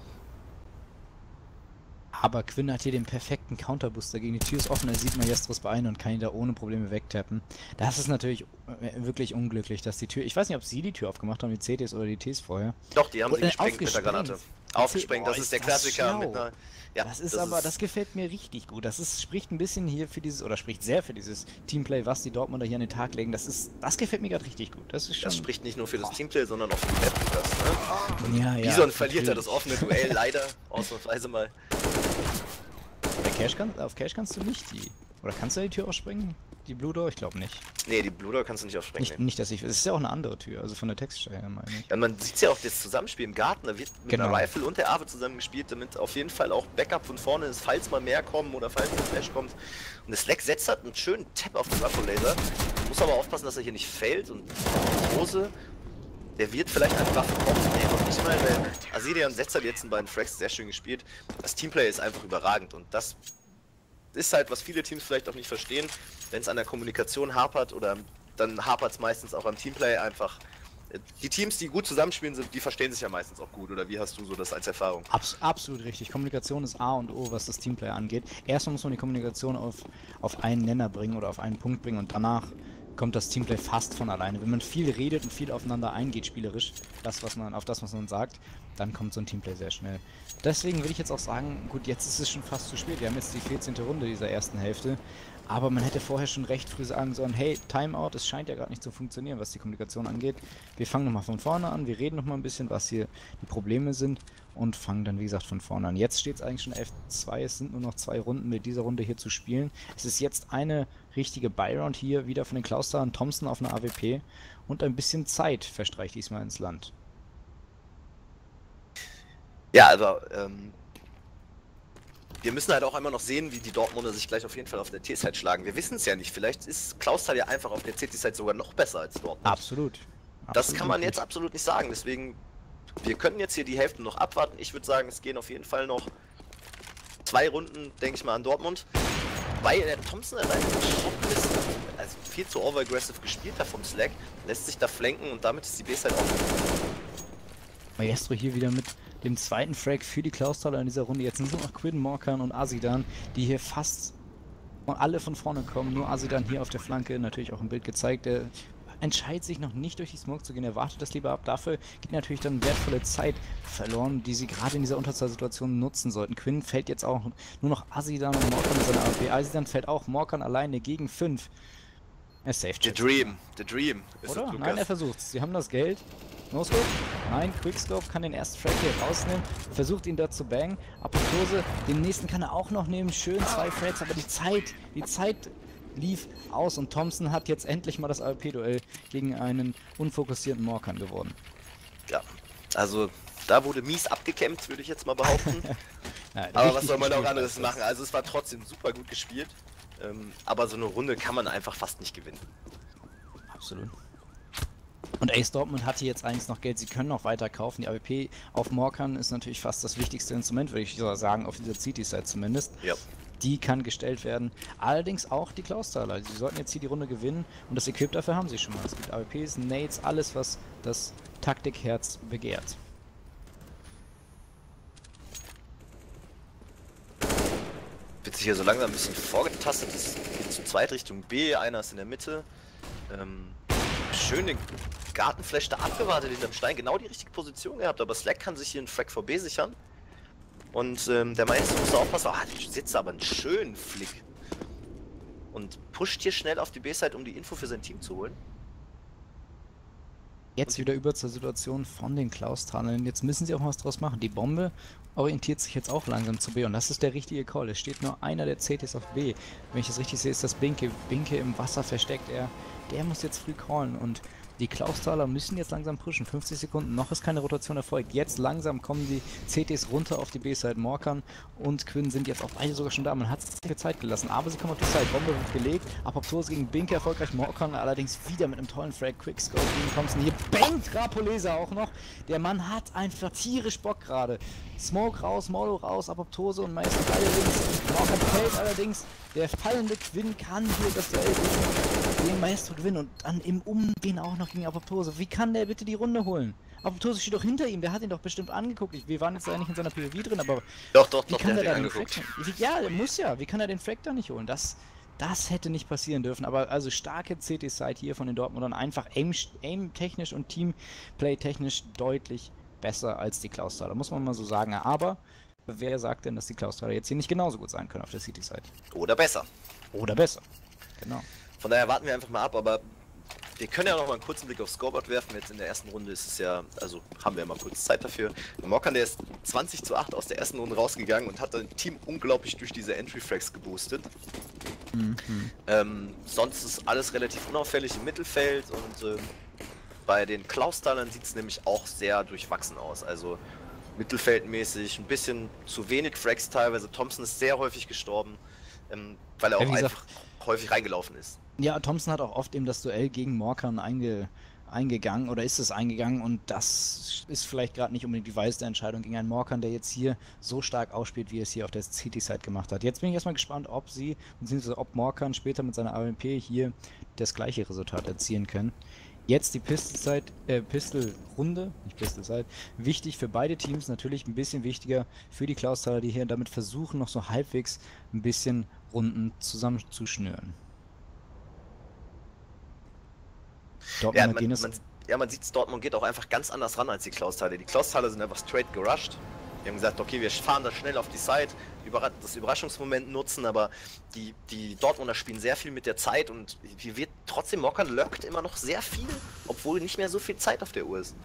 Aber Quinn hat hier den perfekten Counterbooster gegen die Tür ist offen, er sieht Maestros Beine und kann ihn da ohne Probleme wegtappen. Das ist natürlich wirklich unglücklich, dass die Tür... Ich weiß nicht, ob sie die Tür aufgemacht haben, die C Ts oder die Ts vorher. Doch, die haben Und, sie äh, gesprengt mit der Granate. Aufgesprengt, das Boah, ist der das Klassiker schlau. mit einer... Ja, das ist das aber, ist- das gefällt mir richtig gut. Das ist, spricht ein bisschen hier für dieses, oder spricht sehr für dieses Teamplay, was die Dortmunder hier an den Tag legen. Das ist, das gefällt mir gerade richtig gut. Das ist schon... Das spricht nicht nur für das Teamplay, sondern auch für die Map. Ne? Ja, ja. Bison verliert er natürlich. das offene Duell leider, ausnahmsweise mal. Bei Cash kann, auf Cash kannst du nicht die... Oder kannst du die Tür ausspringen? Die Blue Door? Ich glaube nicht. Nee, die Blue Door kannst du nicht aufsprengen. Nicht, nicht, dass ich... Es ist ja auch eine andere Tür, also von der Textstelle her meine ich. Ja, man sieht ja auch das Zusammenspiel im Garten, da wird mit Genau. einer Rifle und der A W zusammen gespielt, damit auf jeden Fall auch Backup von vorne ist, falls mal mehr kommen oder falls ein Flash kommt. Und das Slack setzt hat einen schönen Tap auf den Waffenlaser. Muss aber aufpassen, dass er hier nicht fällt und Hose. Der wird vielleicht eine Waffe kommen, nee, noch nicht mal, weil Azirian setzt halt jetzt in beiden Frags sehr schön gespielt. Das Teamplay ist einfach überragend und das ist halt, was viele Teams vielleicht auch nicht verstehen, wenn es an der Kommunikation hapert oder dann hapert es meistens auch am Teamplay einfach. Die Teams, die gut zusammenspielen, sind, die verstehen sich ja meistens auch gut, oder wie hast du so das als Erfahrung? Abs absolut richtig. Kommunikation ist A und O, was das Teamplay angeht. Erstmal muss man die Kommunikation auf, auf einen Nenner bringen oder auf einen Punkt bringen und danach kommt das Teamplay fast von alleine. Wenn man viel redet und viel aufeinander eingeht, spielerisch, das, was man, auf das, was man sagt, dann kommt so ein Teamplay sehr schnell. Deswegen würde ich jetzt auch sagen, gut, jetzt ist es schon fast zu spät. Wir haben jetzt die vierzehnte Runde dieser ersten Hälfte. Aber man hätte vorher schon recht früh sagen sollen, hey, Timeout, es scheint ja gerade nicht zu funktionieren, was die Kommunikation angeht. Wir fangen nochmal von vorne an, wir reden nochmal ein bisschen, was hier die Probleme sind und fangen dann, wie gesagt, von vorne an. Jetzt steht es eigentlich schon elf zwei, es sind nur noch zwei Runden mit dieser Runde hier zu spielen. Es ist jetzt eine richtige Buy-Round hier wieder von den Klauster und Thompson auf einer A W P und ein bisschen Zeit verstreicht diesmal ins Land. Ja, also, ähm, wir müssen halt auch immer noch sehen, wie die Dortmunder sich gleich auf jeden Fall auf der T-Side schlagen. Wir wissen es ja nicht, vielleicht ist Clausthal ja einfach auf der C T-Side sogar noch besser als Dortmund. Absolut. Das Absolut kann man richtig. jetzt absolut nicht sagen, deswegen, wir können jetzt hier die Hälfte noch abwarten. Ich würde sagen, es gehen auf jeden Fall noch zwei Runden, denke ich mal, an Dortmund. Weil der Thompson allein Schock ist, also viel zu overaggressive gespielt hat vom Slack, lässt sich da flanken und damit ist die B-Side offen. Maestro hier wieder mit dem zweiten Frag für die Klausthaler in dieser Runde. Jetzt sind es nur noch Quinn, Morkan und Azidan, die hier fast alle von vorne kommen. Nur Azidan hier auf der Flanke, natürlich auch im Bild gezeigt. Der entscheidet sich noch nicht durch die Smoke zu gehen, er wartet das lieber ab. Dafür geht natürlich dann wertvolle Zeit verloren, die sie gerade in dieser Unterzahlsituation nutzen sollten. Quinn fällt jetzt auch nur noch Azidan und Morkan mit seiner A W P. Azidan fällt auch, Morkan alleine gegen fünf. Er saved The Dream, the Dream ist Oder? es, Nein, Lukas. er versucht's. Sie haben das Geld. No-Scope? Nein, Quickscope kann den ersten Frag hier rausnehmen. Versucht ihn dort zu bangen. Apoptose, den nächsten kann er auch noch nehmen. Schön, zwei Frags, aber die Zeit, die Zeit lief aus und Thompson hat jetzt endlich mal das A W P-Duell gegen einen unfokussierten Morkan gewonnen. Ja, also da wurde mies abgekämpft, würde ich jetzt mal behaupten. Ja, Aber was richtig soll man auch gespielt anderes ist das. machen? Also es war trotzdem super gut gespielt. Ähm, aber so eine Runde kann man einfach fast nicht gewinnen. Absolut. Und Ace Dortmund hatte jetzt eigentlich noch Geld, sie können noch weiter kaufen. Die A W P auf Morkan ist natürlich fast das wichtigste Instrument, würde ich sagen, auf dieser C T-Side zumindest. Ja. Die kann gestellt werden. Allerdings auch die Klausthaler. Sie sollten jetzt hier die Runde gewinnen und das Equip dafür haben sie schon mal. Es gibt A W Ps, Nades, alles, was das Taktikherz begehrt. Wird sich hier so langsam ein bisschen vorgetastet. Es geht zu zweit Richtung B, einer ist in der Mitte. Ähm, schön den Gartenflash da abgewartet hinterm Stein, genau die richtige Position gehabt, aber Slack kann sich hier einen Frag vor B sichern. Und ähm, der Meister muss aufpassen, ah, der sitzt aber einen schönen Flick. Und pusht hier schnell auf die B-Side, um die Info für sein Team zu holen. Jetzt wieder über zur Situation von den Klausthalern. Jetzt müssen sie auch was draus machen. Die Bombe orientiert sich jetzt auch langsam zu B und das ist der richtige Call. Es steht nur einer der C Ts auf B. Wenn ich das richtig sehe, ist das Binke. Binke im Wasser versteckt. Er, der muss jetzt früh callen und die Klausthaler müssen jetzt langsam pushen. fünfzig Sekunden, noch ist keine Rotation erfolgt. Jetzt langsam kommen die C Ts runter auf die B-Side. Morkan und Quinn sind jetzt auch beide sogar schon da. Man hat sich viel Zeit gelassen, aber sie kommen auf die Side. Bombe wird gelegt. Apoptose gegen Binke erfolgreich. Morkan allerdings wieder mit einem tollen Frag. Quickscope gegen Thompson. Hier bangt Rapolesa auch noch. Der Mann hat einfach tierisch Bock gerade. Smoke raus, Molo raus, Apoptose und Meister beide links. Morkan fällt allerdings. Der fallende Quinn kann hier das Duell gegen den Maestro gewinnen und dann im Umgehen auch noch gegen Apoptose. Wie kann der bitte die Runde holen? Apoptose steht doch hinter ihm, der hat ihn doch bestimmt angeguckt. Ich, wir waren jetzt da nicht in seiner P O V drin, aber doch, doch, wie doch, kann der der hat da ihn den angeguckt. Frag, wie, ja, der muss ja. Wie kann er den Frag da nicht holen? Das, das hätte nicht passieren dürfen. Aber also starke C T-Side hier von den Dortmundern. Einfach aim-technisch und Teamplay-technisch deutlich besser als die Klausthaler, muss man mal so sagen. Aber wer sagt denn, dass die Klausthaler jetzt hier nicht genauso gut sein können auf der C T-Side? Oder besser. Oder besser. Genau. Von daher warten wir einfach mal ab, aber wir können ja noch mal einen kurzen Blick aufs Scoreboard werfen. Jetzt in der ersten Runde ist es ja, also haben wir mal kurz Zeit dafür. Der Morkan, der ist zwanzig zu acht aus der ersten Runde rausgegangen und hat sein Team unglaublich durch diese Entry-Frags geboostet. Mhm. Ähm, sonst ist alles relativ unauffällig im Mittelfeld und ähm, bei den Klausthalern sieht es nämlich auch sehr durchwachsen aus. Also mittelfeldmäßig ein bisschen zu wenig Frags teilweise. Thompson ist sehr häufig gestorben, ähm, weil er auch Ja, einfach häufig reingelaufen ist. Ja, Thompson hat auch oft eben das Duell gegen Morkan einge, eingegangen oder ist es eingegangen und das ist vielleicht gerade nicht unbedingt die weiseste Entscheidung gegen einen Morkan, der jetzt hier so stark ausspielt, wie er es hier auf der C T-Side gemacht hat. Jetzt bin ich erstmal gespannt, ob sie, beziehungsweise ob Morkan später mit seiner A W P hier das gleiche Resultat erzielen können. Jetzt die Pistol-Side, äh, Pistol-Runde, nicht Pistol-Side. Wichtig für beide Teams, natürlich ein bisschen wichtiger für die Klausthaler, die hier damit versuchen, noch so halbwegs ein bisschen Runden zusammenzuschnüren. Ja, man, man, ja, man sieht es, Dortmund geht auch einfach ganz anders ran als die Klausthaler. Die Klausthaler sind einfach straight gerusht. Wir haben gesagt, okay, wir fahren da schnell auf die Side, das Überraschungsmoment nutzen, aber die, die Dortmunder spielen sehr viel mit der Zeit und wie wird trotzdem Morkan lurkt immer noch sehr viel, obwohl nicht mehr so viel Zeit auf der Uhr ist.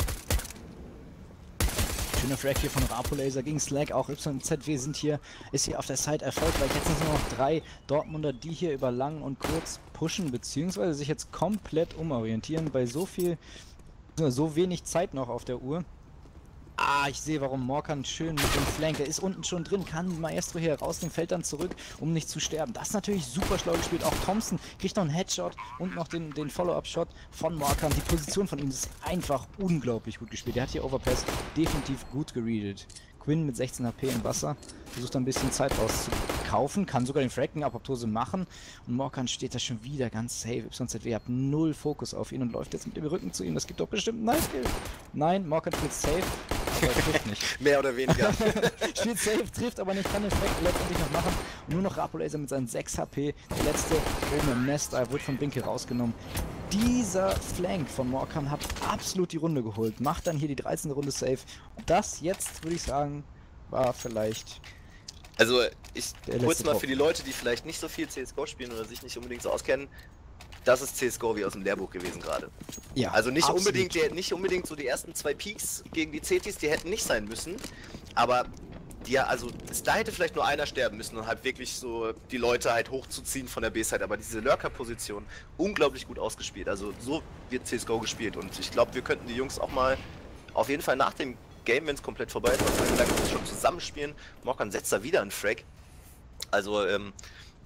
Schöner Frag hier von Rapolesa gegen Slack, auch Y und Z W sind hier, ist hier auf der Side erfolgreich. Jetzt sind nur noch drei Dortmunder, die hier über lang und kurz pushen, beziehungsweise sich jetzt komplett umorientieren bei so viel, so wenig Zeit noch auf der Uhr. Ah, ich sehe, warum Morkan schön mit dem Flank, der ist unten schon drin, kann Maestro hier rausnehmen, fällt dann zurück, um nicht zu sterben. Das ist natürlich super schlau gespielt. Auch Thompson kriegt noch einen Headshot und noch den, den Follow-up-Shot von Morkan. Die Position von ihm ist einfach unglaublich gut gespielt. Der hat hier Overpass definitiv gut gereadet. Quinn mit sechzehn H P im Wasser, versucht ein bisschen Zeit rauszukaufen, kann sogar den Fracken Apoptose machen und Morkan steht da schon wieder ganz safe. Y Z W hat null Fokus auf ihn und läuft jetzt mit dem Rücken zu ihm. Das gibt doch bestimmt einen Nice-Kill. Nein, Morkan spielt safe, aber er trifft nicht. Mehr oder weniger. Spielt safe, trifft aber nicht, kann den Frack letztendlich noch machen. Und nur noch Rapolesa mit seinen sechs H P, der letzte oben im Nest, er wird von Binke rausgenommen. Dieser Flank von Morkan hat absolut die Runde geholt, macht dann hier die dreizehnte Runde safe. Das jetzt, würde ich sagen, war vielleicht... Also, ich kurz mal Tropfen. für die Leute, die vielleicht nicht so viel C S G O spielen oder sich nicht unbedingt so auskennen, das ist C S G O wie aus dem Lehrbuch gewesen gerade. Ja, also nicht absolut. unbedingt, der, nicht unbedingt so die ersten zwei Peaks gegen die C Ts, die hätten nicht sein müssen, aber die, also es, da hätte vielleicht nur einer sterben müssen und halt wirklich so die Leute halt hochzuziehen von der B-Side, aber diese Lurker-Position unglaublich gut ausgespielt, also so wird C S G O gespielt und ich glaube, wir könnten die Jungs auch mal auf jeden Fall nach dem Game, wenn es komplett vorbei ist, was wir gesagt haben, schon zusammenspielen. Morkan setzt da wieder einen Frag. Also ähm,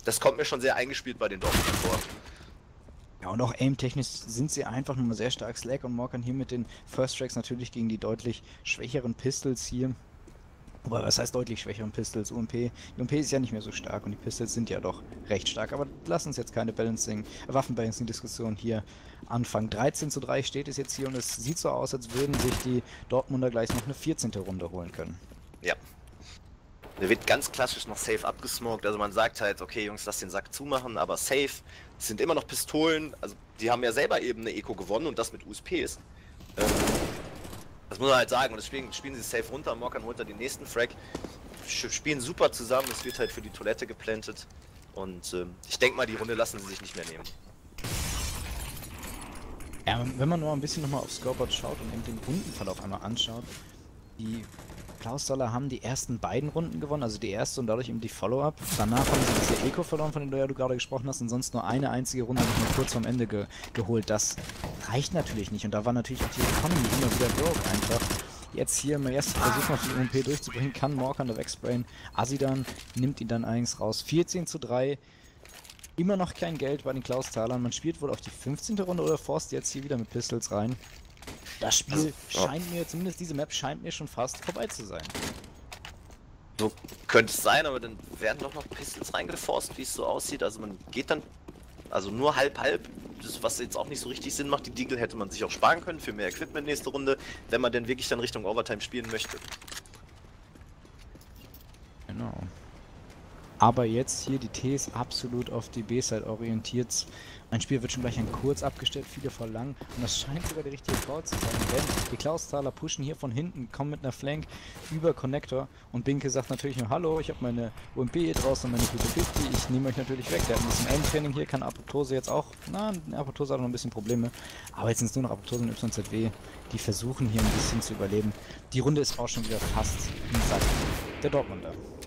das kommt mir schon sehr eingespielt bei den Dortmundern vor. Ja, und auch aim-technisch sind sie einfach nur sehr stark. Slack und Morgan hier mit den First Tracks natürlich gegen die deutlich schwächeren Pistols hier. Wobei, was heißt deutlich schwächeren Pistols? U M P. Die U M P ist ja nicht mehr so stark und die Pistols sind ja doch recht stark. Aber lass uns jetzt keine Balancing, äh, Waffenbalancing-Diskussion hier anfangen. dreizehn zu drei steht es jetzt hier und es sieht so aus, als würden sich die Dortmunder gleich noch eine vierzehnte Runde holen können. Ja. Der wird ganz klassisch noch safe abgesmoked. Also man sagt halt, okay Jungs, lass den Sack zumachen, aber safe. Es sind immer noch Pistolen. Also die haben ja selber eben eine Eco gewonnen und das mit U S Ps. Ähm, Das muss man halt sagen, und deswegen spielen sie safe runter, Morgan holt da den nächsten Frag, spielen super zusammen, es wird halt für die Toilette geplantet und ähm, ich denke mal, die Runde lassen sie sich nicht mehr nehmen. Ja, wenn man nur ein bisschen nochmal aufs Scoreboard schaut und eben den Rundenverlauf einmal anschaut, die Klaus-Dollar haben die ersten beiden Runden gewonnen, also die erste und dadurch eben die Follow-up. Danach haben sie diese Eco verloren, von der du gerade gesprochen hast, und sonst nur eine einzige Runde noch mal kurz vorm Ende ge geholt. Das reicht natürlich nicht und da war natürlich auch die Economy immer wieder broke einfach. Jetzt hier im ersten Versuch noch die U M P durchzubringen, kann Morgan da wegsprayen. Azidan nimmt ihn dann eigentlich raus. vierzehn zu drei. Immer noch kein Geld bei den Klaus-Talern. Man spielt wohl auf die fünfzehnte Runde oder forst jetzt hier wieder mit Pistols rein. Das Spiel also, scheint ja. mir, zumindest diese Map scheint mir schon fast vorbei zu sein. So könnte es sein, aber dann werden doch noch Pistols reingeforst, wie es so aussieht. Also man geht dann, also nur halb-halb, das was jetzt auch nicht so richtig Sinn macht. Die Deagle hätte man sich auch sparen können für mehr Equipment nächste Runde, wenn man denn wirklich dann Richtung Overtime spielen möchte. Genau. Aber jetzt hier die Ts absolut auf die B-Side orientiert. Ein Spiel wird schon gleich ein kurz abgestellt, viele verlangen. Und das scheint sogar der richtige Call zu sein. Denn die Klaus-Taler pushen hier von hinten, kommen mit einer Flank über Connector. Und Binke sagt natürlich nur, hallo, ich habe meine U M P hier draußen und meine P fünfzig, ich nehme euch natürlich weg. Der hat ein bisschen Aim-Training hier, kann Apoptose jetzt auch, na, Apoptose hat noch ein bisschen Probleme. Aber jetzt sind es nur noch Apoptose und Y Z W, die versuchen hier ein bisschen zu überleben. Die Runde ist auch schon wieder fast im Sack der Dortmunder.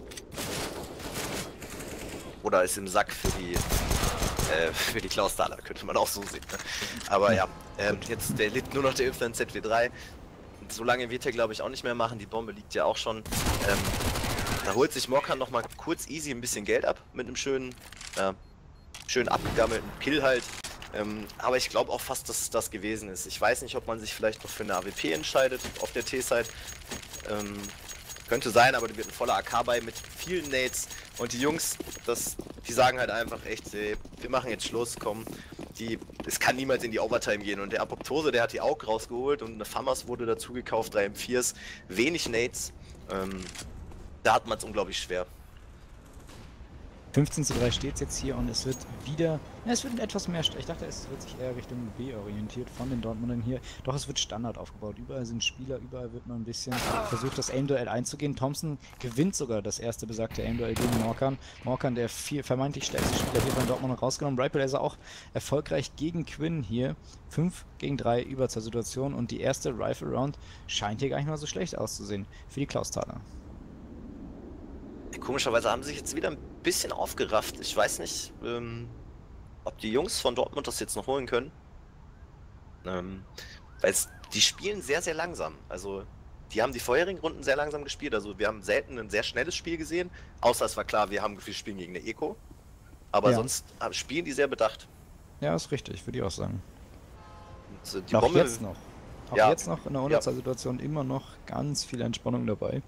Oder ist im Sack für die äh, für die Klaus-Taler, könnte man auch so sehen. Ne? Aber ja, ähm, jetzt der liegt nur noch der Y Z W drei. So lange wird er glaube ich auch nicht mehr machen, die Bombe liegt ja auch schon. Ähm, da holt sich Morkan noch mal kurz easy ein bisschen Geld ab mit einem schönen, äh, schön abgegammelten Kill halt. Ähm, aber ich glaube auch fast, dass es das gewesen ist. Ich weiß nicht, ob man sich vielleicht noch für eine A W P entscheidet auf der T-Side. Ähm, Könnte sein, aber die wird ein voller A K bei mit vielen Nades und die Jungs, das, die sagen halt einfach echt, ey, wir machen jetzt Schluss, komm, die, es kann niemals in die Overtime gehen und der Apoptose, der hat die Aug rausgeholt und eine Famas wurde dazu gekauft, drei M viers, wenig Nades, ähm, da hat man es unglaublich schwer. fünfzehn zu drei steht es jetzt hier und es wird wieder, ja, es wird etwas mehr, ich dachte es wird sich eher Richtung B orientiert von den Dortmundern hier, doch es wird Standard aufgebaut, überall sind Spieler, überall wird man ein bisschen versucht das Aim-Duell einzugehen. Thompson gewinnt sogar das erste besagte Aim-Duell gegen Morkan, Morkan der vier, vermeintlich stärkste Spieler hier von Dortmund rausgenommen, Ripple ist auch erfolgreich gegen Quinn hier, fünf gegen drei Überzahlsituation und die erste Rifle-Round scheint hier gar nicht mal so schlecht auszusehen für die Klaus-Taler. Komischerweise haben sie sich jetzt wieder ein bisschen aufgerafft. Ich weiß nicht, ähm, ob die Jungs von Dortmund das jetzt noch holen können. Ähm, weil die spielen sehr, sehr langsam. Also, die haben die vorherigen Runden sehr langsam gespielt. Also, wir haben selten ein sehr schnelles Spiel gesehen. Außer es war klar, wir haben wir spielen gegen eine Eco. Aber ja. Sonst spielen die sehr bedacht. Ja, ist richtig, würde ich auch sagen. Und, äh, die auch Bombe, jetzt noch. Auch ja. jetzt noch in der Unterzahlsituation ja. immer noch ganz viel Entspannung dabei.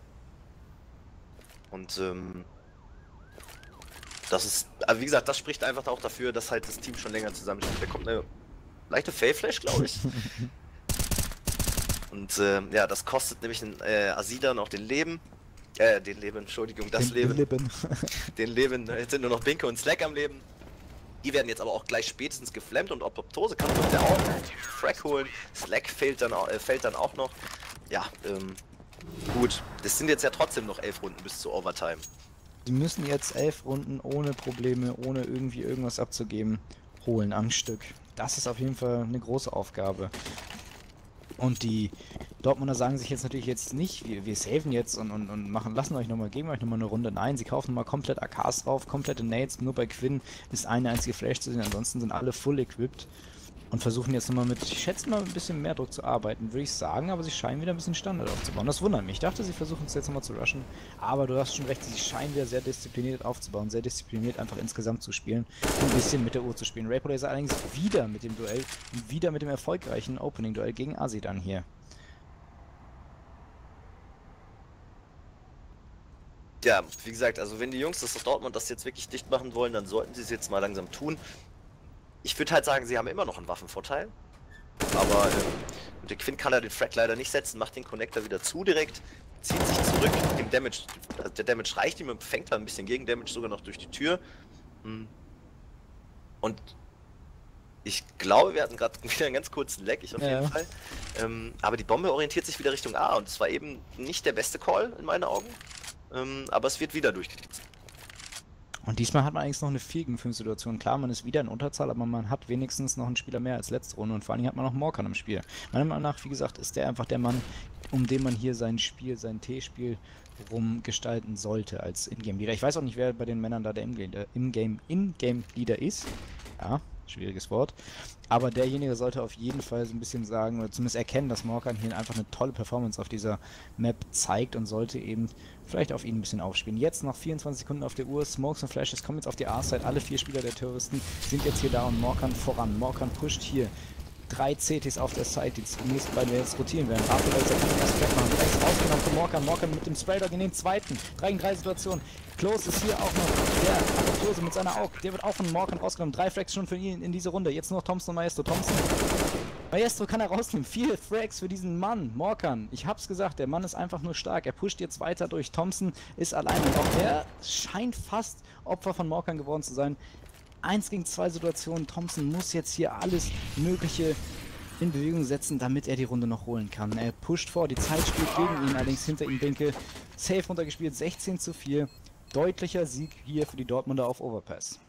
Und ähm, das ist, also wie gesagt, das spricht einfach auch dafür, dass halt das Team schon länger zusammensteht. Da kommt eine leichte Fail-Flash, glaube ich. Und äh, ja, das kostet nämlich den äh, Azidan auch den Leben. Äh, den Leben, Entschuldigung, das den Leben. Leben. Den Leben. Jetzt sind nur noch Binke und Slack am Leben. Die werden jetzt aber auch gleich spätestens geflammt und Apoptose kann uns der auch Frag holen. Slack fällt dann, äh, fällt dann auch noch. Ja, ähm. Gut, das sind jetzt ja trotzdem noch elf Runden bis zur Overtime. Sie müssen jetzt elf Runden ohne Probleme, ohne irgendwie irgendwas abzugeben, holen am Stück. Das ist auf jeden Fall eine große Aufgabe. Und die Dortmunder sagen sich jetzt natürlich jetzt nicht, wir, wir saven jetzt und, und, und machen, lassen euch nochmal, geben euch nochmal eine Runde. Nein, sie kaufen nochmal komplett A Ks drauf, komplette Nades, nur bei Quinn ist eine einzige Flash zu sehen, ansonsten sind alle full equipped. Und versuchen jetzt nochmal mit, ich schätze mal, ein bisschen mehr Druck zu arbeiten, würde ich sagen, aber sie scheinen wieder ein bisschen Standard aufzubauen. Das wundert mich. Ich dachte, sie versuchen es jetzt nochmal zu rushen, aber du hast schon recht, sie scheinen wieder sehr diszipliniert aufzubauen, sehr diszipliniert einfach insgesamt zu spielen, ein bisschen mit der Uhr zu spielen. Raypol ist allerdings wieder mit dem Duell und wieder mit dem erfolgreichen Opening-Duell gegen Asi dann hier. Ja, wie gesagt, also wenn die Jungs das aus Dortmund das jetzt wirklich dicht machen wollen, dann sollten sie es jetzt mal langsam tun. Ich würde halt sagen, sie haben immer noch einen Waffenvorteil. Aber ähm, der Quinn kann er den Frag leider nicht setzen, macht den Connector wieder zu direkt, zieht sich zurück, dem Damage, also der Damage reicht ihm und fängt da ein bisschen Gegendamage sogar noch durch die Tür. Und ich glaube, wir hatten gerade wieder einen ganz kurzen Lag, ich auf Ja. jeden Fall. Ähm, aber die Bombe orientiert sich wieder Richtung A und es war eben nicht der beste Call in meinen Augen. Ähm, aber es wird wieder durchgezogen. Und diesmal hat man eigentlich noch eine vier gegen fünf Situation. Klar, man ist wieder in Unterzahl, aber man hat wenigstens noch einen Spieler mehr als letzte Runde und vor allen Dingen hat man noch Morkan im Spiel. Meiner Meinung nach, wie gesagt, ist der einfach der Mann, um den man hier sein Spiel, sein T-Spiel rumgestalten sollte als Ingame-Leader. Ich weiß auch nicht, wer bei den Männern da der Ingame-Leader ist. Ja, schwieriges Wort. Aber derjenige sollte auf jeden Fall so ein bisschen sagen, oder zumindest erkennen, dass Morkan hier einfach eine tolle Performance auf dieser Map zeigt und sollte eben vielleicht auf ihn ein bisschen aufspielen. Jetzt noch vierundzwanzig Sekunden auf der Uhr, Smokes und Flashes kommen jetzt auf die A-Side. Alle vier Spieler der Terroristen sind jetzt hier da und Morkan voran. Morkan pusht hier. Drei C Ts auf der Side, die nächsten beiden jetzt rotieren werden. Afterlights, der kann den ersten Flag machen. Rechts rausgenommen von Morkan. Morkan mit dem Spraydog in den zweiten. drei gegen drei Situation. Close ist hier auch noch der Apotheose mit seiner Aug. Der wird auch von Morkan rausgenommen. Drei Frags schon für ihn in diese Runde. Jetzt nur noch Thompson und Maestro. Thompson. Maestro kann er rausnehmen. Vier Frags für diesen Mann. Morkan. Ich hab's gesagt, der Mann ist einfach nur stark. Er pusht jetzt weiter durch. Thompson ist allein. Und auch der scheint fast Opfer von Morkan geworden zu sein. eins gegen zwei Situationen. Thompson muss jetzt hier alles Mögliche in Bewegung setzen, damit er die Runde noch holen kann. Er pusht vor, die Zeit spielt gegen ihn, allerdings hinter ihm Binke. Safe runtergespielt, sechzehn zu vier. Deutlicher Sieg hier für die Dortmunder auf Overpass.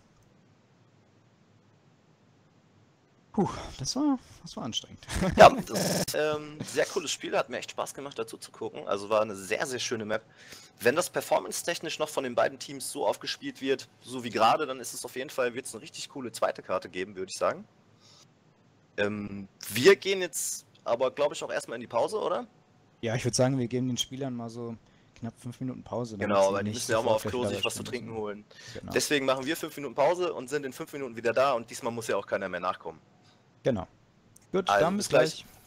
Puh, das war, das war anstrengend. Ja, das ist ähm, sehr cooles Spiel, hat mir echt Spaß gemacht dazu zu gucken. Also war eine sehr, sehr schöne Map. Wenn das performance-technisch noch von den beiden Teams so aufgespielt wird, so wie gerade, dann ist es auf jeden Fall, wird es eine richtig coole zweite Karte geben, würde ich sagen. Ähm, wir gehen jetzt aber, glaube ich, auch erstmal in die Pause, oder? Ja, ich würde sagen, wir geben den Spielern mal so knapp fünf Minuten Pause. Genau, weil die müssen ja auch mal auf Klo sich was zu trinken holen. Genau. Deswegen machen wir fünf Minuten Pause und sind in fünf Minuten wieder da und diesmal muss ja auch keiner mehr nachkommen. Genau. Gut, also, dann bis gleich. gleich.